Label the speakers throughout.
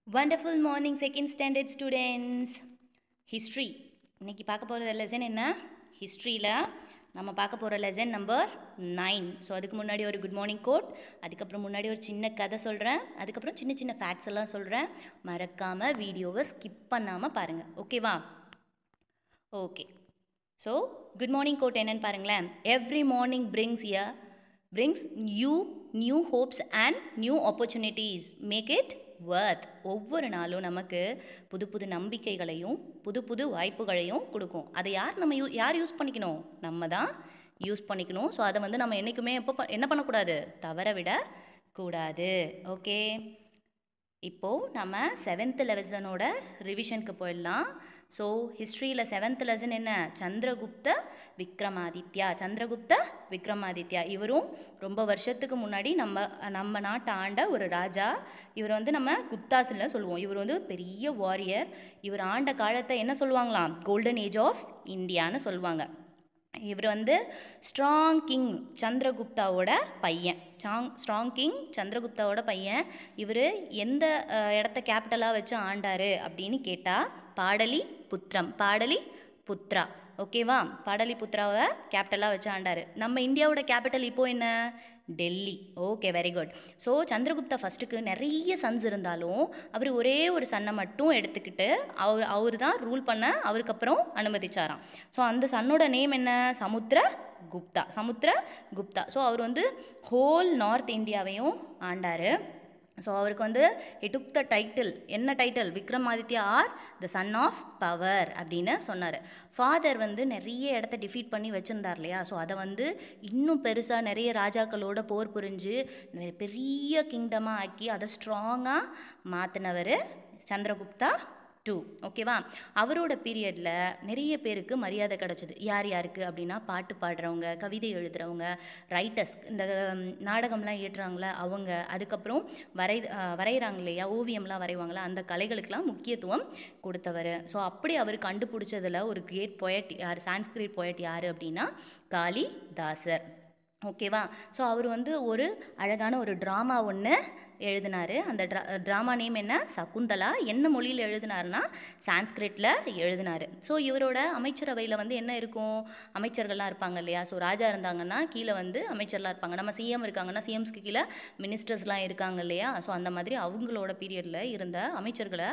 Speaker 1: Wonderful morning, second standard students. History. இன்னைக்கு பார்க்க போகிற லெசன் என்ன? ஹிஸ்ட்ரியில் நம்ம பார்க்க போகிற லெசன் நம்பர் 9. ஸோ அதுக்கு முன்னாடி ஒரு குட் மார்னிங் கோட், அதுக்கப்புறம் முன்னாடி ஒரு சின்ன கதை சொல்கிறேன், அதுக்கப்புறம் சின்ன சின்ன ஃபேக்ட்ஸ் எல்லாம் சொல்கிறேன். மறக்காமல் வீடியோவை ஸ்கிப் பண்ணாமல் பாருங்கள், ஓகேவா? Okay. So good morning quote என்னன்னு பாருங்களேன். Every morning brings new hopes and new opportunities. Make it worth. ஒவ்வொரு நாளும் நமக்கு புது புது நம்பிக்கைகளையும் புது புது வாய்ப்புகளையும் கொடுக்கும். அதை யார் யூஸ் பண்ணிக்கணும்? நம்ம தான் யூஸ் பண்ணிக்கணும். ஸோ அதை வந்து நம்ம என்றைக்குமே என்ன பண்ணக்கூடாது? தவற விடக்கூடாது. ஓகே, இப்போது நம்ம 7th லெசனோட ரிவிஷனுக்கு போயிடலாம். ஸோ ஹிஸ்ட்ரியில் 7th லெசன் என்ன? சந்திரகுப்த விக்ரமாதித்யா. இவரும் ரொம்ப வருஷத்துக்கு முன்னாடி நம்ம நாட்டை ஆண்ட ஒரு ராஜா. இவர் வந்து நம்ம குப்தாஸ்ன்னு சொல்லுவோம். இவர் வந்து பெரிய வாரியர். இவர் ஆண்ட காலத்தை என்ன சொல்லுவாங்களாம்? கோல்டன் ஏஜ் ஆஃப் இந்தியான்னு சொல்லுவாங்க. இவர் வந்து ஸ்ட்ராங் கிங் சந்திரகுப்தாவோட பையன். இவர் எந்த இடத்த கேபிட்டலாக வச்சு ஆண்டார் அப்படின்னு கேட்டால் பாடலிபுத்ரா. ஓகேவா? பாடலிபுத்ராவை கேபிட்டலாக வச்சு ஆண்டார். நம்ம இந்தியாவோட கேபிட்டல் இப்போ என்ன? Delhi. Okay, very good. So Chandragupta ஃபஸ்ட்டுக்கு நிறைய சன்ஸ் இருந்தாலும் அவர் ஒரே ஒரு சன்னை மட்டும் எடுத்துக்கிட்டு அவர் தான் ரூல் பண்ண அவருக்கு அப்புறம் அனுமதிச்சாராம். ஸோ அந்த சன்னோட நேம் என்ன? சமுத்திரகுப்தா. ஸோ அவர் வந்து ஹோல் நார்த் இந்தியாவையும் ஆண்டார். ஸோ அவருக்கு வந்து he took the title. என்ன title? Vikramaditya or the sun of power அப்படின்னு சொன்னார். ஃபாதர் வந்து நிறைய இடத்த டிஃபீட் பண்ணி வச்சுருந்தார் இல்லையா? ஸோ அதை வந்து இன்னும் பெருசாக நிறைய ராஜாக்களோட போர் புரிஞ்சு பெரிய கிங்டமாக ஆக்கி அதை ஸ்ட்ராங்காக மாற்றினவர் சந்திரகுப்தா 2. ஓகேவா? அவரோட பீரியடில் நிறைய பேருக்கு மரியாதை கிடச்சிது. யாருக்கு அப்படின்னா, பாட்டு பாடுறவங்க, கவிதை எழுதுகிறவங்க, ரைட்டர்ஸ், இந்த நாடகம்லாம் ஏற்றுறாங்களே அவங்க, அதுக்கப்புறம் வரைகிறாங்க இல்லையா, ஓவியம்லாம் வரைவாங்களா, அந்த கலைகளுக்கெல்லாம் முக்கியத்துவம் கொடுத்தவர். ஸோ அப்படி அவர் கண்டுபிடிச்சதில் ஒரு கிரேட் பொயட் யார்? சான்ஸ்கிரிட் பொயட் யார் அப்படின்னா காளிதாசர். ஓகேவா? ஸோ அவர் வந்து ஒரு அழகான ஒரு ட்ராமா ஒன்று எழுதினார். அந்த ட்ராமா நேம் என்ன? சகுந்தலா. என்ன மொழியில் எழுதினார்னா சான்ஸ்கிரிட்டில் எழுதினார். ஸோ இவரோட அமைச்சரவையில் வந்து என்ன இருக்கும்? அமைச்சர்கள்லாம் இருப்பாங்க இல்லையா? ஸோ ராஜா இருந்தாங்கன்னா கீழே வந்து அமைச்சர்லாம் இருப்பாங்க. நம்ம சிஎம் இருக்காங்கன்னா சிஎம்ஸ்க்கு கீழே மினிஸ்டர்ஸ்லாம் இருக்காங்க இல்லையா? ஸோ அந்த மாதிரி அவங்களோட பீரியடில் இருந்த அமைச்சர்களை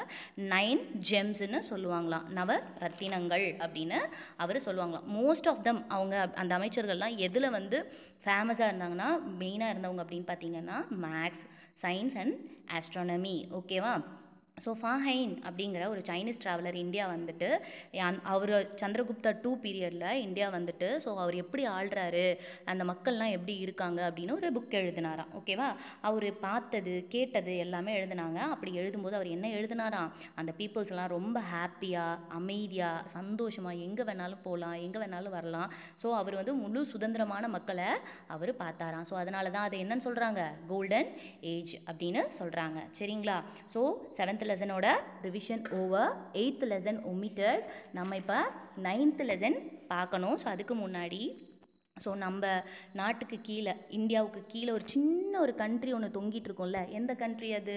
Speaker 1: 9 ஜெம்ஸ்ன்னு சொல்லுவாங்களாம். நவ ரத்தினங்கள் அப்படின்னு அவர் சொல்லுவாங்களாம். மோஸ்ட் ஆஃப் தம் அவங்க அந்த அமைச்சர்கள்லாம் எதில் வந்து ஃபேமஸாக இருந்தாங்கன்னா, மெயினாக இருந்தவங்க அப்படின்னு பார்த்தீங்கன்னா மேக்ஸ், சயின்ஸ் அண்ட் ஆஸ்ட்ரானமி. ஓகேவா? ஸோ ஃபாஹைன் அப்படிங்கிற ஒரு சைனீஸ் ட்ராவலர் இந்தியா வந்துட்டு அவர் சந்திரகுப்தா 2 பீரியடில் இந்தியா வந்துட்டு ஸோ அவர் எப்படி ஆள்றாரு, அந்த மக்கள்லாம் எப்படி இருக்காங்க அப்படின்னு ஒரு புக் எழுதினாராம். ஓகேவா? அவர் பார்த்தது கேட்டது எல்லாமே எழுதினாங்க. அப்படி எழுதும்போது அவர் என்ன எழுதினாராம்? அந்த பீப்புள்ஸ்லாம் ரொம்ப ஹாப்பியாக, அமைதியாக, சந்தோஷமாக எங்கே வேணாலும் போகலாம், எங்கே வேணாலும் வரலாம். ஸோ அவர் வந்து முழு சுதந்திரமான மக்களை அவர் பார்த்தாராம். ஸோ அதனால தான் அதை என்னன்னு சொல்கிறாங்க? கோல்டன் ஏஜ் அப்படின்னு சொல்கிறாங்க. சரிங்களா? ஸோ 7th லெசனோட revision over. 8th lesson omitted. நம்ம இப்போ 9th லெசன் பார்க்கணும். ஸோ அதுக்கு முன்னாடி நம்ம நாட்டுக்கு கீழே, இந்தியாவுக்கு கீழே ஒரு சின்ன ஒரு கண்ட்ரி ஒன்று தொங்கிட்டு இருக்கோம்ல. எந்த கண்ட்ரி அது?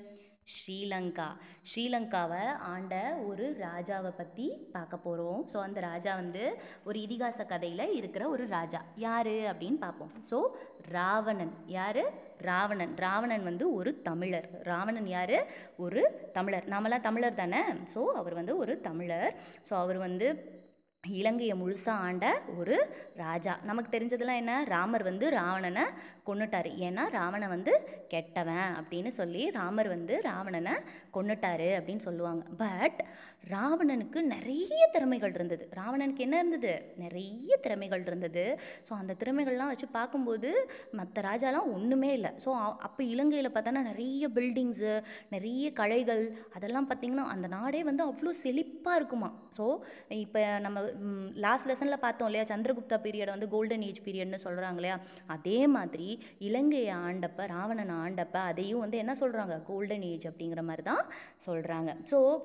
Speaker 1: ஸ்ரீலங்காவை ஆண்ட ஒரு ராஜாவை பற்றி பார்க்க போகிறோம். ஸோ அந்த ராஜா வந்து ஒரு இதிகாச கதையில் இருக்கிற ஒரு ராஜா. யார் அப்படின்னு பார்ப்போம். ஸோ ராவணன். யார்? ராவணன் வந்து ஒரு தமிழர். ராவணன் யார்? ஒரு தமிழர். நாமெல்லாம் தமிழர் தானே? ஸோ அவர் வந்து ஒரு தமிழர். ஸோ அவர் வந்து இலங்கையை முழுசாக ஆண்ட ஒரு ராஜா. நமக்கு தெரிஞ்சதெல்லாம் என்ன? ராமர் வந்து ராவணனை கொன்னுட்டார். ஏன்னா ராவணன் வந்து கெட்டவன் அப்படின்னு சொல்லி ராமர் வந்து ராவணனை கொன்னுட்டாரு அப்படின்னு சொல்லுவாங்க. பட் ராவணனுக்கு நிறைய திறமைகள் இருந்தது. ராவணனுக்கு என்ன இருந்தது? நிறைய திறமைகள் இருந்தது. ஸோ அந்த திறமைகள்லாம் வச்சு பார்க்கும்போது மற்ற ராஜாலாம் ஒன்றுமே இல்லை. ஸோ அப்போ இலங்கையில் பார்த்தோன்னா நிறைய பில்டிங்ஸு, நிறைய கலைகள், அதெல்லாம் பார்த்திங்கன்னா அந்த நாடே வந்து அவ்வளோ செழிப்பாக இருக்குமா. ஸோ இப்போ நம்ம லாஸ்ட் லெசனில் பார்த்தோம் இல்லையா, சந்திரகுப்தா பீரியட் வந்து கோல்டன் ஏஜ் பீரியட்னு சொல்கிறாங்க இல்லையா? அதே மாதிரி இலங்கையை ஆண்டப்ப, ராவணனை ஆண்டப்ப அதையும் வந்து என்ன சொல்கிறாங்க? கோல்டன் ஏஜ் அப்படிங்கிற மாதிரி தான் சொல்கிறாங்க. ஸோ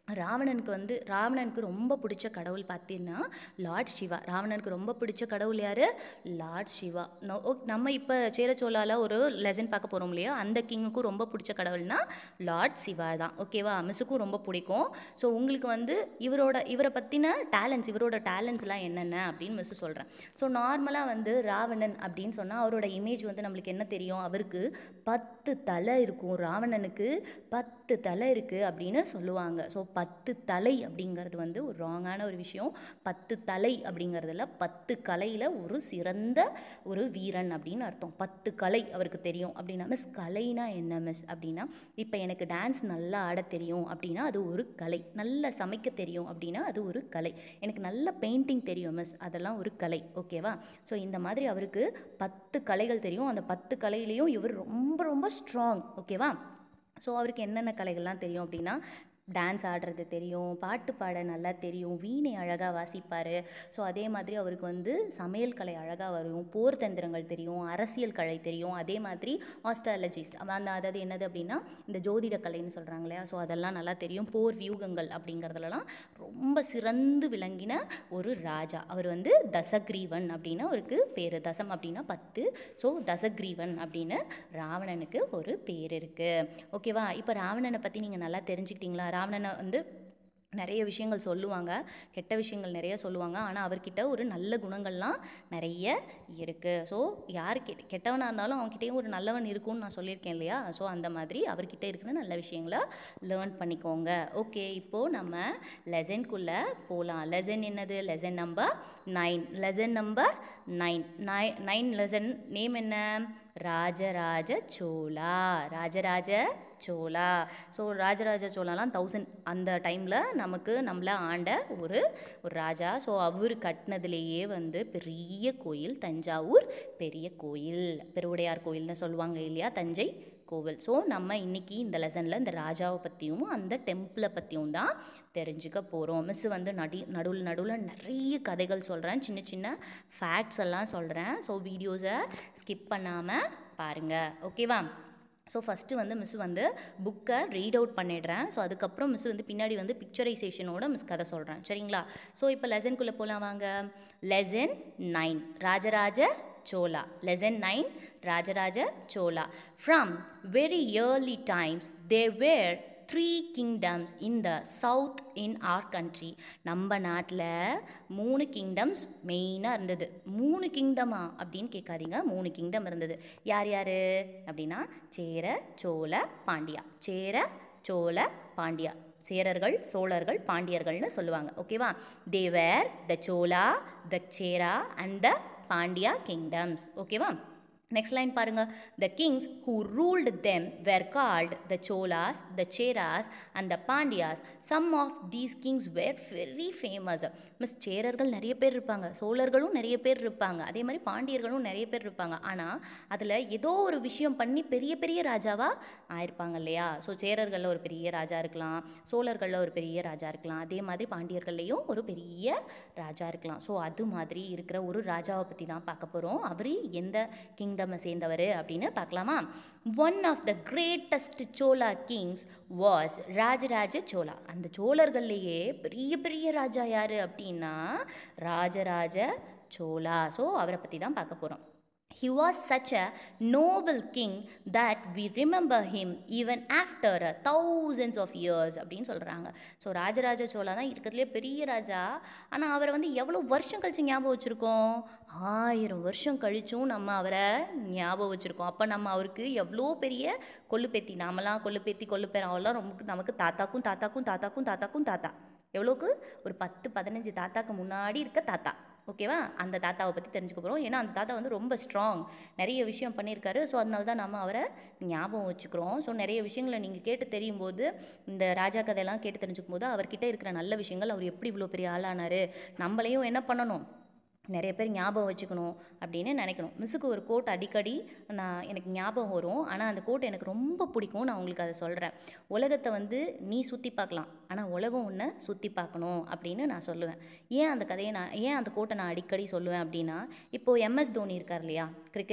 Speaker 1: ராவணனுக்கு ரொம்ப பிடிச்ச கடவுள் பார்த்தீங்கன்னா லார்ட் சிவா. ராவணனுக்கு ரொம்ப பிடிச்ச கடவுள் யார்? லார்ட் சிவா. நம்ம இப்போ சேரச்சோளால ஒரு லெசன் பார்க்க போகிறோம் இல்லையா, அந்த கிங்குக்கும் ரொம்ப பிடிச்ச கடவுள்னா லார்ட் சிவா தான். ஓகேவா? மிஸ்ஸுக்கும் ரொம்ப பிடிக்கும். ஸோ உங்களுக்கு வந்து இவரை பற்றின இவரோட டேலண்ட்ஸ்லாம் என்னென்ன அப்படின்னு மிஸ் சொல்கிறேன். ஸோ நார்மலாக வந்து ராவணன் அப்படின்னு சொன்னால் அவரோட இமேஜ் வந்து நம்மளுக்கு என்ன தெரியும்? அவருக்கு 10 தலை இருக்கும். ராவணனுக்கு 10 தலை இருக்குது அப்படின்னு சொல்லுவாங்க. ஸோ 10 தலை அப்படிங்கிறது வந்து ஒரு ராங்கான ஒரு விஷயம். 10 தலை அப்படிங்கிறதுல 10 கலையில் ஒரு சிறந்த ஒரு வீரன் அப்படின்னு அர்த்தம். 10 கலை அவருக்கு தெரியும் அப்படின்னா, மிஸ் கலைனா என்ன மிஸ் அப்படின்னா, இப்போ எனக்கு டான்ஸ் நல்லா ஆட தெரியும் அப்படின்னா அது ஒரு கலை. நல்லா சமைக்க தெரியும் அப்படின்னா அது ஒரு கலை. எனக்கு நல்ல பெயிண்டிங் தெரியும் மிஸ், அதெல்லாம் ஒரு கலை. ஓகேவா? ஸோ இந்த மாதிரி அவருக்கு 10 கலைகள் தெரியும். அந்த 10 கலையிலையும் இவர் ரொம்ப ரொம்ப ஸ்ட்ராங். ஓகேவா? ஸோ அவருக்கு என்னென்ன கலைகள்லாம் தெரியும் அப்படின்னா, டான்ஸ் ஆடுறது தெரியும், பாட்டு பாட நல்லா தெரியும், வீணை அழகாக வாசிப்பார். ஸோ அதே மாதிரி அவருக்கு வந்து சமையல் கலை அழகாக வரும், போர் தந்திரங்கள் தெரியும், அரசியல் கலை தெரியும். அதே மாதிரி ஆஸ்ட்ராலஜிஸ்ட் அதாவது என்னது அப்படின்னா இந்த ஜோதிட கலைன்னு சொல்கிறாங்க இல்லையா, ஸோ அதெல்லாம் நல்லா தெரியும். போர் வியூகங்கள் அப்படிங்கிறதுலலாம் ரொம்ப சிறந்து விளங்கின ஒரு ராஜா. அவர் வந்து தசக்ரீவன் அப்படின்னு அவருக்கு பேர். தசம் அப்படின்னா 10. ஸோ தசக்ரீவன் அப்படின்னு ராவணனுக்கு ஒரு பேர் இருக்குது. ஓகேவா? இப்போ ராவணனை பற்றி நீங்கள் நல்லா தெரிஞ்சுக்கிட்டீங்களா? ராவணனை வந்து நிறைய விஷயங்கள் சொல்லுவாங்க, கெட்ட விஷயங்கள் நிறைய சொல்லுவாங்க. ஆனால் அவர்கிட்ட ஒரு நல்ல குணங்கள்லாம் நிறைய இருக்குது. ஸோ யார் கெட்டவனாக இருந்தாலும் அவன்கிட்டயும் ஒரு நல்லவன் இருக்கும்னு நான் சொல்லியிருக்கேன் இல்லையா? ஸோ அந்த மாதிரி அவர்கிட்ட இருக்கிற நல்ல விஷயங்களை லேர்ன் பண்ணிக்கோங்க. ஓகே, இப்போது நம்ம லெசன்குள்ளே போகலாம். லெசன் என்னது? Lesson number 9. Lesson number 9 lesson name என்ன? ராஜராஜ சோழா. ராஜராஜ சோழா. ஸோ ராஜராஜ சோழாலாம் 1000 அந்த டைமில் நம்மளை ஆண்ட ஒரு ராஜா. ஸோ அவர் கட்டினதுலேயே வந்து பெரிய கோயில் தஞ்சாவூர் பெரிய கோயில், பெருவுடையார் கோயில்னு சொல்லுவாங்க இல்லையா, தஞ்சை கோவில். ஸோ நம்ம இன்னைக்கு இந்த லெசனில் இந்த ராஜாவை பற்றியும் அந்த டெம்பிளை பற்றியும் தான் தெரிஞ்சுக்க போகிறோம். மிஸ் வந்து நடுவில் நிறைய கதைகள் சொல்கிறேன், சின்ன சின்ன ஃபேக்ட்ஸ் எல்லாம் சொல்கிறேன். ஸோ வீடியோஸை ஸ்கிப் பண்ணாமல் பாருங்கள். ஓகேவா? ஸோ ஃபஸ்ட்டு வந்து மிஸ் வந்து புக்கை ரீட் அவுட் பண்ணிடுறேன். ஸோ அதுக்கப்புறம் மிஸ் வந்து பின்னாடி வந்து பிக்சரைசேஷனோட மிஸ் கதை சொல்கிறேன். சரிங்களா? ஸோ இப்போ லெசன்குள்ளே போகலாம் வாங்க. Lesson 9 Rajaraja Chola. Lesson 9 Rajaraja Chola. From very early times there were 3 kingdoms in the south in our country. நம்ம நாட்டில் 3 கிங்டம்ஸ் மெயினாக இருந்தது. 3 கிங்டமா அப்படின்னு கேட்காதீங்க, 3 கிங்டம் இருந்தது. யார் யார் அப்படின்னா சேர, சோழ, பாண்டியா. சேர, சோழ, பாண்டியா. சேரர்கள், சோழர்கள், பாண்டியர்கள்னு சொல்லுவாங்க. ஓகேவா? they were the chola, the chera and the Pandya kingdoms. ஓகேவா? நெக்ஸ்ட் லைன் பாருங்க. The kings who ruled them were called the Cholas, the Cheras and the Pandyas. Some of these kings were very famous. Miss சேரர்கள் நிறைய பேர் இருப்பாங்க, சோழர்களும் நிறைய பேர் இருப்பாங்க, அதே மாதிரி பாண்டியர்களும் நிறைய பேர் இருப்பாங்க. ஆனால் அதில் ஏதோ ஒரு விஷயம் பண்ணி பெரிய பெரிய ராஜாவாக ஆயிருப்பாங்க இல்லையா? ஸோ சேரர்களில் ஒரு பெரிய ராஜா இருக்கலாம், சோழர்களில் ஒரு பெரிய ராஜா இருக்கலாம், அதே மாதிரி பாண்டியர்கள்லேயும் ஒரு பெரிய ராஜா இருக்கலாம். ஸோ அது மாதிரி இருக்கிற ஒரு ராஜாவை பற்றி தான் பார்க்க போகிறோம். அவர் எந்த கிங்டம் சேர்ந்தவர் அப்படின்னு பார்க்கலாமா? One of the greatest Chola kings was Rajaraja Chola. அந்த சோழர்கள்லேயே பெரிய பெரிய ராஜா யார் அப்படின்னா ராஜராஜ சோழா. ஸோ அவரை பற்றி தான் பார்க்க போகிறோம். He was such a noble king that we remember him even after thousands of years அப்படின்னு சொல்கிறாங்க. ஸோ ராஜராஜ சோழா தான் இருக்கிறதுலே பெரிய ராஜா. ஆனால் அவரை வந்து எவ்வளோ வருஷம் கழிச்சு ஞாபகம் வச்சுருக்கோம்? 1000 வருஷம் கழிச்சும் நம்ம அவரை ஞாபகம் வச்சுருக்கோம். அப்போ நம்ம அவருக்கு எவ்வளோ பெரிய கொள்ளுப்பேத்தி. நாமெல்லாம் கொள்ளுப்பேரம் அவெல்லாம் ரொம்ப நமக்கு தாத்தாக்கும் தாத்தாக்கும் தாத்தாக்கும் தாத்தாக்கும் தாத்தா. எவ்வளோக்கு? ஒரு 10-15 தாத்தாக்கு முன்னாடி இருக்க தாத்தா. ஓகேவா? அந்த தாத்தாவை பற்றி தெரிஞ்சுக்க போகிறோம். ஏன்னா அந்த தாத்தா வந்து ரொம்ப ஸ்ட்ராங், நிறைய விஷயம் பண்ணியிருக்காரு. ஸோ அதனால தான் நம்ம அவரை ஞாபகம் வச்சுக்கிறோம். ஸோ நிறைய விஷயங்களை நீங்கள் கேட்டு தெரியும் போது, இந்த ராஜா கதையெல்லாம் கேட்டு தெரிஞ்சுக்கும் போது அவர்கிட்ட இருக்கிற நல்ல விஷயங்கள், அவர் எப்படி இவ்வளோ பெரிய ஆளானார், நம்மளையும் என்ன பண்ணணும், நிறைய பேர் ஞாபகம் வச்சுக்கணும் அப்படின்னு நினைக்கணும். மிஸ்ஸுக்கு ஒரு கோட் அடிக்கடி எனக்கு ஞாபகம் வரும், ஆனால் அந்த கோட் எனக்கு ரொம்ப பிடிக்கும். நான் உங்களுக்கு அதை சொல்கிறேன். உலகத்தை வந்து நீ சுற்றி பார்க்கலாம், ஆனால் உலகம் ஒன்றை சுற்றி பார்க்கணும் அப்படின்னு நான் சொல்லுவேன். ஏன் அந்த கோட்டை நான் அடிக்கடி சொல்லுவேன் அப்படின்னா, இப்போது MS தோனி இருக்கார் இல்லையா, கிரிக்கெட்டர்.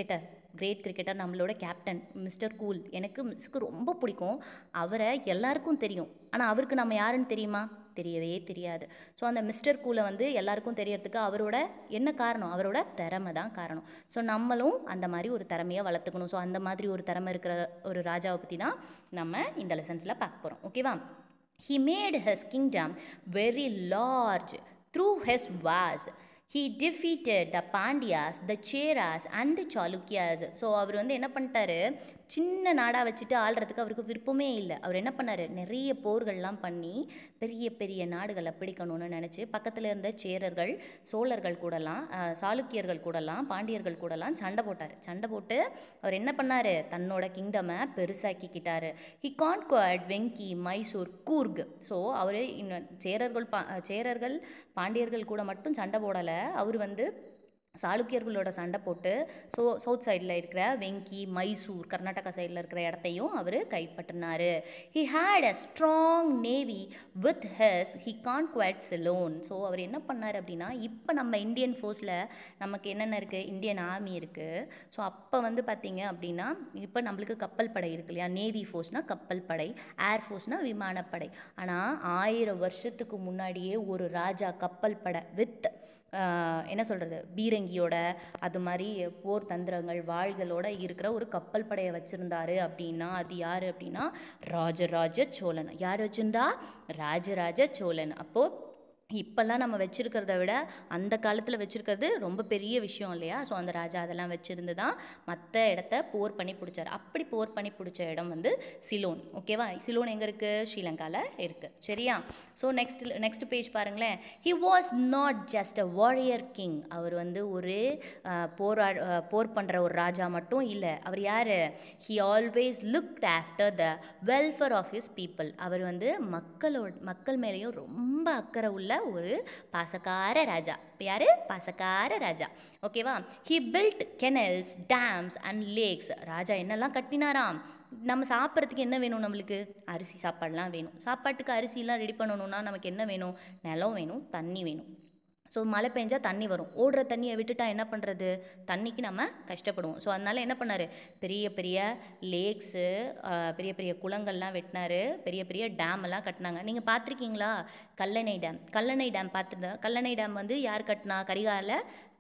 Speaker 1: கிரேட் கிரிக்கெட்டர், நம்மளோட கேப்டன் மிஸ்டர் கூல். எனக்கு மிஸ்க்கு ரொம்ப பிடிக்கும். அவரை எல்லாருக்கும் தெரியும். ஆனால் அவருக்கு நம்ம யாருன்னு தெரியுமா? தெரியவே தெரியாது. ஸோ அந்த மிஸ்டர் கூலை வந்து எல்லாருக்கும் தெரியறதுக்கு அவரோட என்ன காரணம்? அவரோட திறமை தான் காரணம். ஸோ நம்மளும் அந்த மாதிரி ஒரு திறமையை வளர்த்துக்கணும். ஸோ அந்த மாதிரி ஒரு திறமை இருக்கிற ஒரு ராஜாவை பற்றி தான் நம்ம இந்த லெசன்ஸில் பார்க்க போகிறோம். ஓகேவா? He made his kingdom very large through his wars. He defeated the Pandyas, the Cheras and the Chalukyas. So அவர் வந்து என்ன பண்ணிட்டாரு, சின்ன நாடாக வச்சுட்டு ஆள்றதுக்கு அவருக்கு விருப்பமே இல்லை. அவர் என்ன பண்ணார், நிறைய போர்கள்லாம் பண்ணி பெரிய பெரிய நாடுகளை பிடிக்கணும்னு நினச்சி பக்கத்தில் இருந்த சேரர்கள், சோழர்கள் கூடலாம், சாளுக்கியர்கள் கூடலாம், பாண்டியர்கள் கூடலாம் சண்டை போட்டார். சண்டை போட்டு அவர் என்ன பண்ணார், தன்னோட கிங்டமை பெருசாக்கிக்கிட்டார். He conquered Vengi, Mysore, Coorg. So அவர் இன்னும் சேரர்கள் பாண்டியர்கள் கூட மட்டும் சண்டை போடலை. அவர் வந்து சாளுக்கியர்களோட சண்டை போட்டு சவுத் சைடில் இருக்கிற வெங்கி, மைசூர், கர்நாடகா சைடில் இருக்கிற இடத்தையும் அவர் கைப்பற்றினார். He had a strong navy with he conquered Ceylon. So அவர் என்ன பண்ணார் அப்படின்னா, இப்போ நம்ம இந்தியன் ஃபோர்ஸில் நமக்கு என்னென்ன இருக்குது, இந்தியன் ஆர்மி இருக்குது. ஸோ அப்போ வந்து பார்த்திங்க அப்படின்னா, இப்போ நம்மளுக்கு கப்பல் படை இருக்கு இல்லையா, நேவி ஃபோர்ஸ்னால் கப்பல் படை, ஏர் ஃபோர்ஸ்னால் விமானப்படை. ஆனால் 1000 வருஷத்துக்கு முன்னாடியே ஒரு ராஜா கப்பல் படை வித் என்ன சொல்கிறது, பீரங்கியோட, அது மாதிரி போர் தந்திரங்கள், வாள்களோட இருக்கிற ஒரு கப்பல் படையை வச்சுருந்தாரு அப்படின்னா அது யார் அப்படின்னா ராஜராஜ சோழன். யார் வச்சுருந்தா? ராஜராஜ சோழன். அப்போது இப்போல்லாம் நம்ம வச்சுருக்கிறத விட அந்த காலத்தில் வச்சுருக்கிறது ரொம்ப பெரிய விஷயம் இல்லையா? ஸோ அந்த ராஜா அதெல்லாம் வச்சுருந்து தான் மற்ற இடத்த போர் பண்ணி பிடிச்சார். அப்படி போர் பண்ணி பிடிச்ச இடம் வந்து சிலோன். ஓகேவா? சிலோன் எங்கே இருக்குது? ஸ்ரீலங்காவில் இருக்குது. சரியா? ஸோ நெக்ஸ்ட் பேஜ் பாருங்களேன். He was not just a warrior king. அவர் வந்து ஒரு போர் பண்ணுற ஒரு ராஜா மட்டும் இல்லை. அவர் யார்? He always looked after the welfare of his people. அவர் வந்து மக்கள் மேலேயும் ரொம்ப அக்கறை உள்ள ஒரு பாசக்கார ராஜா. யாரு? பாசக்கார ராஜா. ஓகேவா? He built canals, dams and lakes. ராஜா என்னெல்லாம் கட்டினாராம்? நம்ம சாப்பிட்றதுக்கு என்ன வேணும்? நம்மளுக்கு அரிசி சாப்பாடுலாம் வேணும். சாப்பாட்டுக்கு அரிசிலாம் ரெடி பண்ணணும்னா நமக்கு என்ன வேணும்? நிலம் வேணும், தண்ணி வேணும். ஸோ மழை பெஞ்சால் தண்ணி வரும். ஓடுற தண்ணியை விட்டுட்டா என்ன பண்ணுறது? தண்ணிக்கு நம்ம கஷ்டப்படுவோம். ஸோ அதனால் என்ன பண்ணார், பெரிய பெரிய லேக்ஸு, பெரிய பெரிய குளங்கள்லாம் வெட்டினார், பெரிய பெரிய டேம் எல்லாம் கட்டினாங்க. நீங்கள் பார்த்துருக்கீங்களா கல்லணை டேம்? கல்லணை டேம் பார்த்துருந்தேன். கல்லணை டேம் வந்து யார் கட்டினா? கரிகால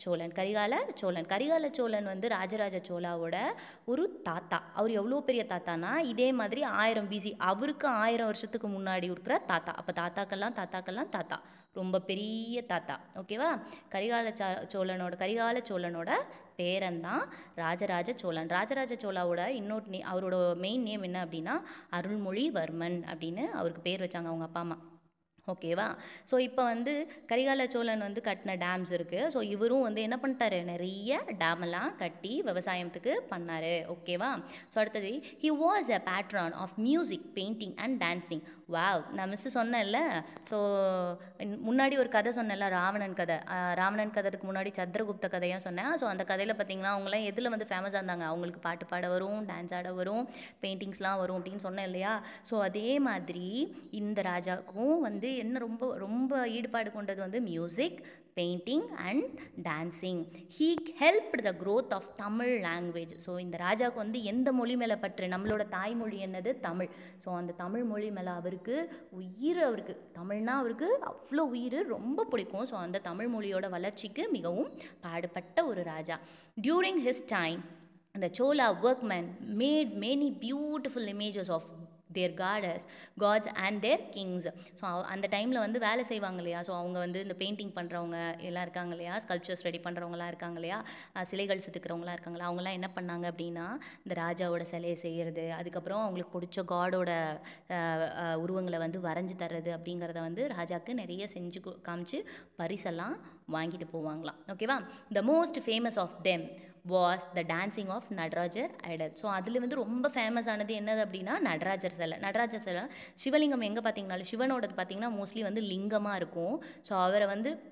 Speaker 1: சோழன் வந்து ராஜராஜ சோழாவோட ஒரு தாத்தா. அவர் எவ்வளோ பெரிய தாத்தானா, இதே மாதிரி 1000 பிசி, அவருக்கு 1000 வருஷத்துக்கு முன்னாடி இருக்கிற தாத்தா. அப்போ தாத்தாக்கெல்லாம் தாத்தா, ரொம்ப பெரிய தாத்தா. ஓகேவா? கரிகால சோழனோட பேரன் தான் ராஜராஜ சோழன். ராஜராஜ சோழாவோட இன்னொரு அவரோட மெயின் நேம் என்ன அப்படின்னா அருள்மொழிவர்மன் அப்படின்னு அவருக்கு பேர் வச்சாங்க அவங்க அப்பா அம்மா. ஓகேவா? ஸோ இப்போ வந்து கரிகால சோழன் வந்து கட்டின டேம்ஸ் இருக்குது. ஸோ இவரும் வந்து என்ன பண்ணிட்டாரு, நிறைய டேமெல்லாம் கட்டி விவசாயத்துக்கு பண்ணார். ஓகேவா? ஸோ அடுத்தது, he was a patron of music, painting and dancing. Wow, நான் மிஸ்ஸு சொன்னேன்ல. ஸோ முன்னாடி ஒரு கதை சொன்னேன்ல, ராவணன் கதைக்கு முன்னாடி சந்திரகுப்த கதையாக சொன்னேன். ஸோ அந்த கதையில் பார்த்தீங்கன்னா அவங்களாம் எதில் வந்து ஃபேமஸாக இருந்தாங்க? அவங்களுக்கு பாட்டு பாட வரும், டான்ஸ் ஆட வரும், பெயிண்டிங்ஸ்லாம் வரும் அப்படின்னு சொன்னேன் இல்லையா? ஸோ அதே மாதிரி இந்த ராஜாவுக்கும் வந்து என்ன ரொம்ப ரொம்ப ஈடுபாடு கொண்டது வந்து music, painting and dancing. He helped the growth of Tamil language. So இந்த ராஜாவுக்கு வந்து எந்த மொழி மேலே பற்று? நம்மளோட தாய்மொழி என்னது? தமிழ். ஸோ அந்த தமிழ் மொழி மேலே அவருக்கு உயிர், அவருக்கு தமிழ்னா அவருக்கு அவ்வளோ உயிர், ரொம்ப பிடிக்கும். ஸோ அந்த தமிழ் மொழியோட வளர்ச்சிக்கு மிகவும் பாடுபட்ட ஒரு ராஜா. During his time the Chola workmen made many beautiful images of their gods and their kings. So அந்த டைமில் வந்து வேலை செய்வாங்க இல்லையா? ஸோ அவங்க வந்து இந்த பெயிண்டிங் பண்ணுறவங்க எல்லாம் இருக்காங்க இல்லையா, ஸ்கல்ப்சர்ஸ் ரெடி பண்ணுறவங்களாம் இருக்காங்க இல்லையா, சிலைகள் செதுக்கிறவங்களாம் இருக்காங்களா, அவங்களாம் என்ன பண்ணாங்க அப்படின்னா இந்த ராஜாவோட சிலையை செய்கிறது, அதுக்கப்புறம் அவங்களுக்கு பிடிச்ச காடோட உருவங்களை வந்து வரைஞ்சி தர்றது அப்படிங்கிறத வந்து ராஜாவுக்கு நிறைய செஞ்சு காமிச்சு பரிசெல்லாம் வாங்கிட்டு போவாங்களாம். ஓகேவா? The most famous of them was the dancing of Natarajar idol. So அதில் வந்து ரொம்ப ஃபேமஸ் ஆனது என்னது அப்படின்னா நடராஜர் சிலை. சிவலிங்கம் எங்கே பார்த்தீங்கனாலும் சிவனோடது பார்த்தீங்கன்னா மோஸ்ட்லி வந்து லிங்கமாக இருக்கும். ஸோ அவரை வந்து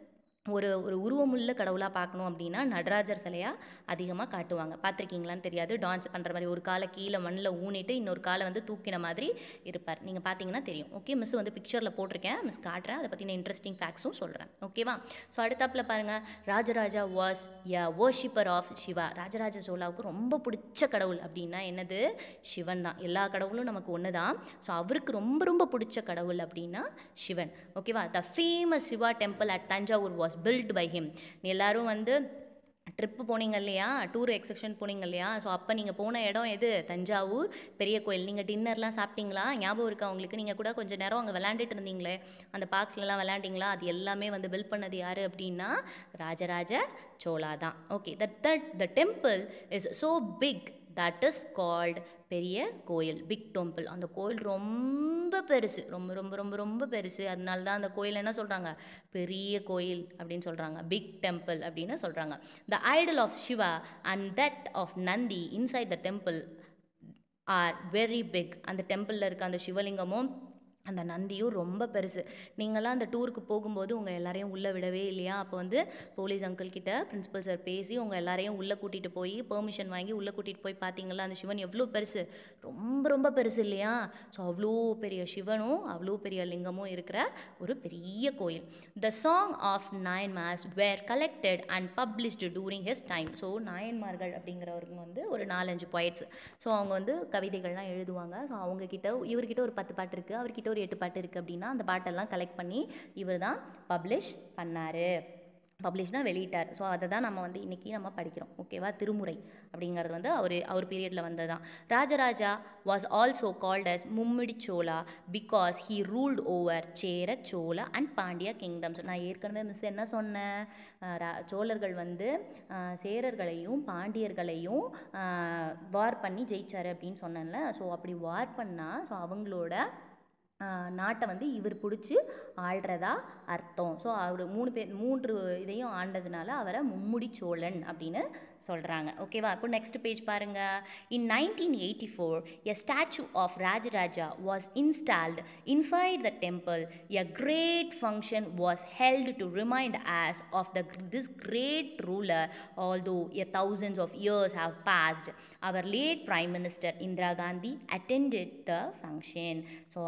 Speaker 1: ஒரு ஒரு உருவமுள்ள கடவுளாக பார்க்கணும் அப்படின்னா நடராஜர் சிலையாக அதிகமாக காட்டுவாங்க. பார்த்துருக்கீங்களான்னு தெரியாது. டான்ஸ் பண்ணுற மாதிரி ஒரு காலை கீழே மண்ணில் ஊனிட்டு இன்னொரு காலை வந்து தூக்கின மாதிரி இருப்பார். நீங்கள் பார்த்தீங்கன்னா தெரியும். ஓகே, மிஸ் வந்து பிக்சரில் போட்டிருக்கேன், மிஸ் காட்டுறேன். அதை பற்றின இன்ட்ரெஸ்டிங் ஃபேக்ட்ஸும் சொல்கிறேன். ஓகேவா? ஸோ அடுத்தாப்பில் பாருங்கள், Rajaraja was a worshipper of Shiva. Rajaraja சோழாவுக்கு ரொம்ப பிடிச்ச கடவுள் அப்படின்னா என்னது? சிவன் தான். எல்லா கடவுளும் நமக்கு ஒன்று தான். ஸோ அவருக்கு ரொம்ப ரொம்ப பிடிச்ச கடவுள் அப்படின்னா சிவன். ஓகேவா? The famous Shiva temple at Thanjavur was built by him. எல்லாரும் வந்து ட்ரிப்பு போனீங்க இல்லையா, டூர் எக்ஸெக்ஷன் போனீங்க இல்லையா, ஸோ அப்போ நீங்கள் போன இடம் எது? தஞ்சாவூர் பெரிய கோயில். நீங்கள் டின்னர்லாம் சாப்பிட்டீங்களா? ஞாபகம் இருக்கா உங்களுக்கு? நீங்கள் கூட கொஞ்சம் நேரம் அங்கே விளையாண்டுட்டு இருந்தீங்களே, அந்த பார்க்ஸ்லலாம் விளையாண்டிங்களா? அது எல்லாமே வந்து பில்ட் பண்ணது யார் அப்படின்னா ராஜராஜ சோழா தான். Okay, the temple is so big that is called பெரிய கோயில், பிக் டெம்பிள். அந்த கோயில் ரொம்ப பெருசு, ரொம்ப ரொம்ப ரொம்ப ரொம்ப பெருசு. அதனால தான் அந்த கோயில் என்ன சொல்கிறாங்க? பெரிய கோயில் அப்படின்னு சொல்கிறாங்க, பிக் டெம்பிள் அப்படின்னு சொல்கிறாங்க. The idol of Shiva and that of Nandi inside the temple are very big. அந்த டெம்பிளில் இருக்க அந்த சிவலிங்கமும் அந்த நந்தியும் ரொம்ப பெருசு. நீங்களாம் அந்த டூருக்கு போகும்போது உங்கள் எல்லாரையும் உள்ளே விடவே இல்லையா? அப்போ வந்து போலீஸ் அங்கிள் கிட்ட பிரின்சிபல் சார் பேசி உங்கள் எல்லாரையும் உள்ளே கூட்டிகிட்டு போய் பெர்மிஷன் வாங்கி உள்ளே கூட்டிகிட்டு போய் பார்த்தீங்களா அந்த சிவன் எவ்வளோ பெருசு? ரொம்ப ரொம்ப பெருசு இல்லையா? ஸோ அவ்வளோ பெரிய சிவனும் அவ்வளோ பெரிய லிங்கமும் இருக்கிற ஒரு பெரிய கோயில். The song of Nayanmars were collected and published during his time. So நாயன்மார்கள் அப்படிங்கிறவங்க வந்து ஒரு 4-5 poets. ஸோ அவங்க வந்து கவிதைகள்லாம் எழுதுவாங்க. ஸோ அவங்கக்கிட்ட இவர்கிட்ட ஒரு 10 பாட்டு இருக்குது, அவர்கிட்ட ஒரு 8 பாட்டு இருக்குது அப்படின்னா அந்த பாட்டெல்லாம் கலெக்ட் பண்ணி இவர் தான் பப்ளிஷ் பண்ணார். பப்ளிஷ்னா வெளியிட்டார். ஸோ அதை தான் நம்ம வந்து இன்றைக்கி நம்ம படிக்கிறோம். ஓகேவா? திருமுறை அப்படிங்கிறது வந்து அவர் பீரியடில் வந்தது தான். Rajaraja was also called as Mummidi Chola because he ruled over Chera Chola and Pandya kingdoms. நான் ஏற்கனவே மிஸ் என்ன சொன்னேன்? சோழர்கள் வந்து சேரர்களையும் பாண்டியர்களையும் வார் பண்ணி ஜெயிச்சார் அப்படின்னு சொன்னேன்ல. ஸோ அப்படி வார் பண்ணால் ஸோ அவங்களோட நாட்டை வந்து இவர் பிடிச்சி ஆள்றதா அர்த்தம். ஸோ அவர் 3 இதையும் ஆண்டதுனால அவரை மும்முடி சோழன் அப்படின்னு சொல்கிறாங்க. ஓகேவா? இப்போ நெக்ஸ்ட் பேஜ் பாருங்கள். In 1984 a statue of Rajaraja was installed inside the temple. A great function was held to remind us of this great ruler although thousands of years have passed. Our late Prime Minister Indira Gandhi attended the function. So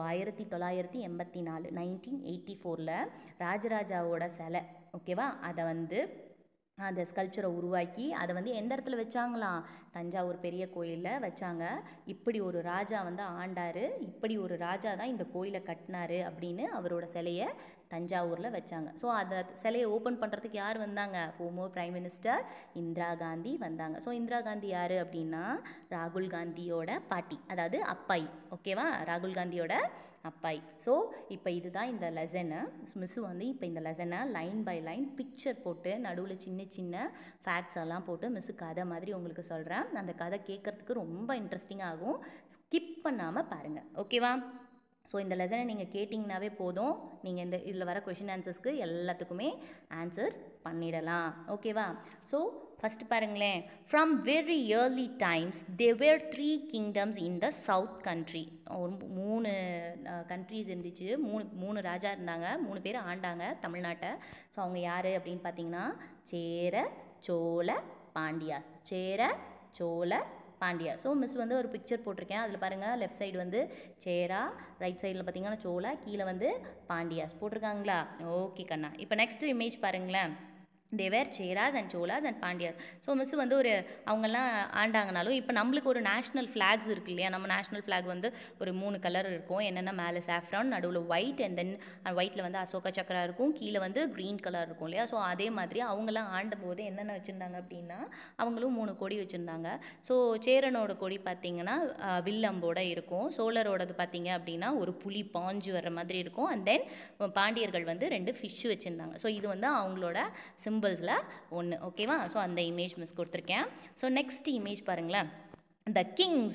Speaker 1: 1984 1984 ராஜராஜாவோட சிலை, ஓகேவா, அதை வந்து அந்த ஸ்கல்ப்சரை உருவாக்கி அதை வந்து எந்த இடத்துல வச்சாங்களாம்? தஞ்சாவூர் பெரிய கோயிலில் வச்சாங்க. இப்படி ஒரு ராஜா வந்து ஆண்டார், இப்படி ஒரு ராஜா தான் இந்த கோயிலை கட்டினாரு அப்படின்னு அவரோட சிலையை தஞ்சாவூரில் வச்சாங்க. ஸோ அந்த சிலையை ஓப்பன் பண்ணுறதுக்கு யார் வந்தாங்க? Former prime minister Indira Gandhi வந்தாங்க. ஸோ இந்திரா காந்தி யார் அப்படின்னா ராகுல் காந்தியோட பாட்டி, அதாவது அப்பாய். ஓகேவா? ராகுல் காந்தியோட அப்பாய். ஸோ இப்போ இதுதான் இந்த லெசனு. மிஸ்ஸு வந்து இப்போ இந்த லெசனை லைன் பை லைன் பிக்சர் போட்டு நடுவில் சின்ன சின்ன ஃபேக்ட்ஸ் எல்லாம் போட்டு மிஸ்ஸு கதை மாதிரி உங்களுக்கு சொல்கிறேன். அந்த கதை கேட்குறதுக்கு ரொம்ப இன்ட்ரெஸ்டிங்காக ஆகும். ஸ்கிப் பண்ணாமல் பாருங்கள். ஓகேவா? ஸோ இந்த லெசனை நீங்கள் கேட்டிங்கனாவே போதும், நீங்கள் இந்த இதில் வர கொஷின் ஆன்சர்ஸ்க்கு எல்லாத்துக்குமே ஆன்சர் பண்ணிடலாம். ஓகேவா? ஸோ ஃபஸ்ட்டு பாருங்களேன். From very early times there 3 kingdoms in the south country. 3 countries இருந்துச்சு. 3 ராஜா இருந்தாங்க, 3 பேர் ஆண்டாங்க தமிழ்நாட்டை. ஸோ அவங்க யார் அப்படின்னு பார்த்தீங்கன்னா சேர சோழ பாண்டியாஸ். சேர சோழ பாண்டியா. ஸோ மிஸ் வந்து ஒரு பிக்சர் போட்டிருக்கேன், அதில் பாருங்கள். லெஃப்ட் சைடு வந்து சேரா, ரைட் சைடில் பார்த்தீங்கன்னா சோழா, கீழே வந்து பாண்டியாஸ் போட்டிருக்காங்களா? ஓகே கண்ணா. இப்போ நெக்ஸ்ட் இமேஜ் பாருங்களேன். They were Cheras and Cholas and Pandyas. So miss வந்து ஒரு அவங்கெல்லாம் ஆண்டாங்கனாலும் இப்போ நம்மளுக்கு ஒரு நேஷ்னல் ஃப்ளாக்ஸ் இருக்கு இல்லையா? நம்ம நேஷ்னல் ஃப்ளாக் வந்து ஒரு 3 கலர் இருக்கும். என்னென்னா மேலே சாஃப்ரான், நடுவில் ஒயிட், அண்ட் தென் ஒயிட்டில் வந்து அசோகா சக்கரா இருக்கும், கீழே வந்து க்ரீன் கலர் இருக்கும் இல்லையா? ஸோ அதே மாதிரி அவங்கெல்லாம் ஆண்ட போது என்னென்ன வச்சுருந்தாங்க அப்படின்னா அவங்களும் 3 கொடி வச்சுருந்தாங்க. ஸோ சேரனோட கொடி பார்த்திங்கன்னா வில்லம்போட இருக்கும். சோழரோடது பார்த்திங்க அப்படின்னா ஒரு புலி பாஞ்சு வர்ற மாதிரி இருக்கும். அண்ட் தென் பாண்டியர்கள் வந்து 2 ஃபிஷ் வச்சுருந்தாங்க. ஸோ இது வந்து அவங்களோட சிம்பிள்ஸில் ஒன்று. ஓகேவா? ஸோ அந்த இமேஜ் மிஸ் கொடுத்துருக்கேன். ஸோ நெக்ஸ்ட் இமேஜ் பாருங்களேன். the kings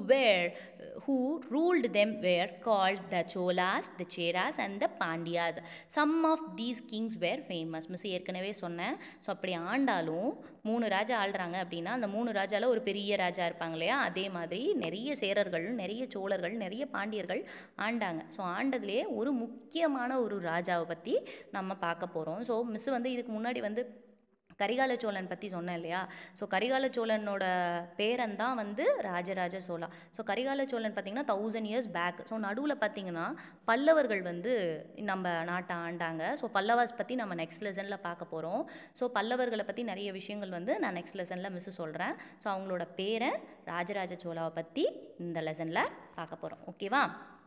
Speaker 1: who ruled them were called the cholas, the cheras and the pandyas. Some of these kings were famous. Miss ஏற்கனவே சொன்னேன். ஸோ அப்படி ஆண்டாலும் 3 ராஜா ஆள்றாங்க அப்படின்னா அந்த 3 ராஜாவில் ஒரு பெரிய ராஜா இருப்பாங்க இல்லையா, அதே மாதிரி நிறைய சேரர்கள், நிறைய சோழர்கள், நிறைய பாண்டியர்கள் ஆண்டாங்க. ஸோ ஆண்டதுலேயே ஒரு முக்கியமான ஒரு ராஜாவை பற்றி நம்ம பார்க்க போகிறோம். ஸோ மிஸ் வந்து இதுக்கு முன்னாடி வந்து கரிகால சோழன் பற்றி சொன்னேன் இல்லையா. ஸோ கரிகால சோழனோட பேரன் தான் வந்து ராஜராஜ சோழா. ஸோ கரிகால சோழன் பார்த்திங்கன்னா 1000 years பேக். ஸோ நடுவில் பார்த்திங்கன்னா பல்லவர்கள் வந்து நம்ம நாட்டை ஆண்டாங்க. ஸோ பல்லவாஸ் பற்றி நம்ம நெக்ஸ்ட் லெசனில் பார்க்க போகிறோம். ஸோ பல்லவர்களை பற்றி நிறைய விஷயங்கள் வந்து நான் நெக்ஸ்ட் லெசனில் மிஸ் சொல்கிறேன். ஸோ அவங்களோட பேரன் ராஜராஜ சோழாவை பற்றி இந்த லெசனில் பார்க்க போகிறோம். ஓகேவா.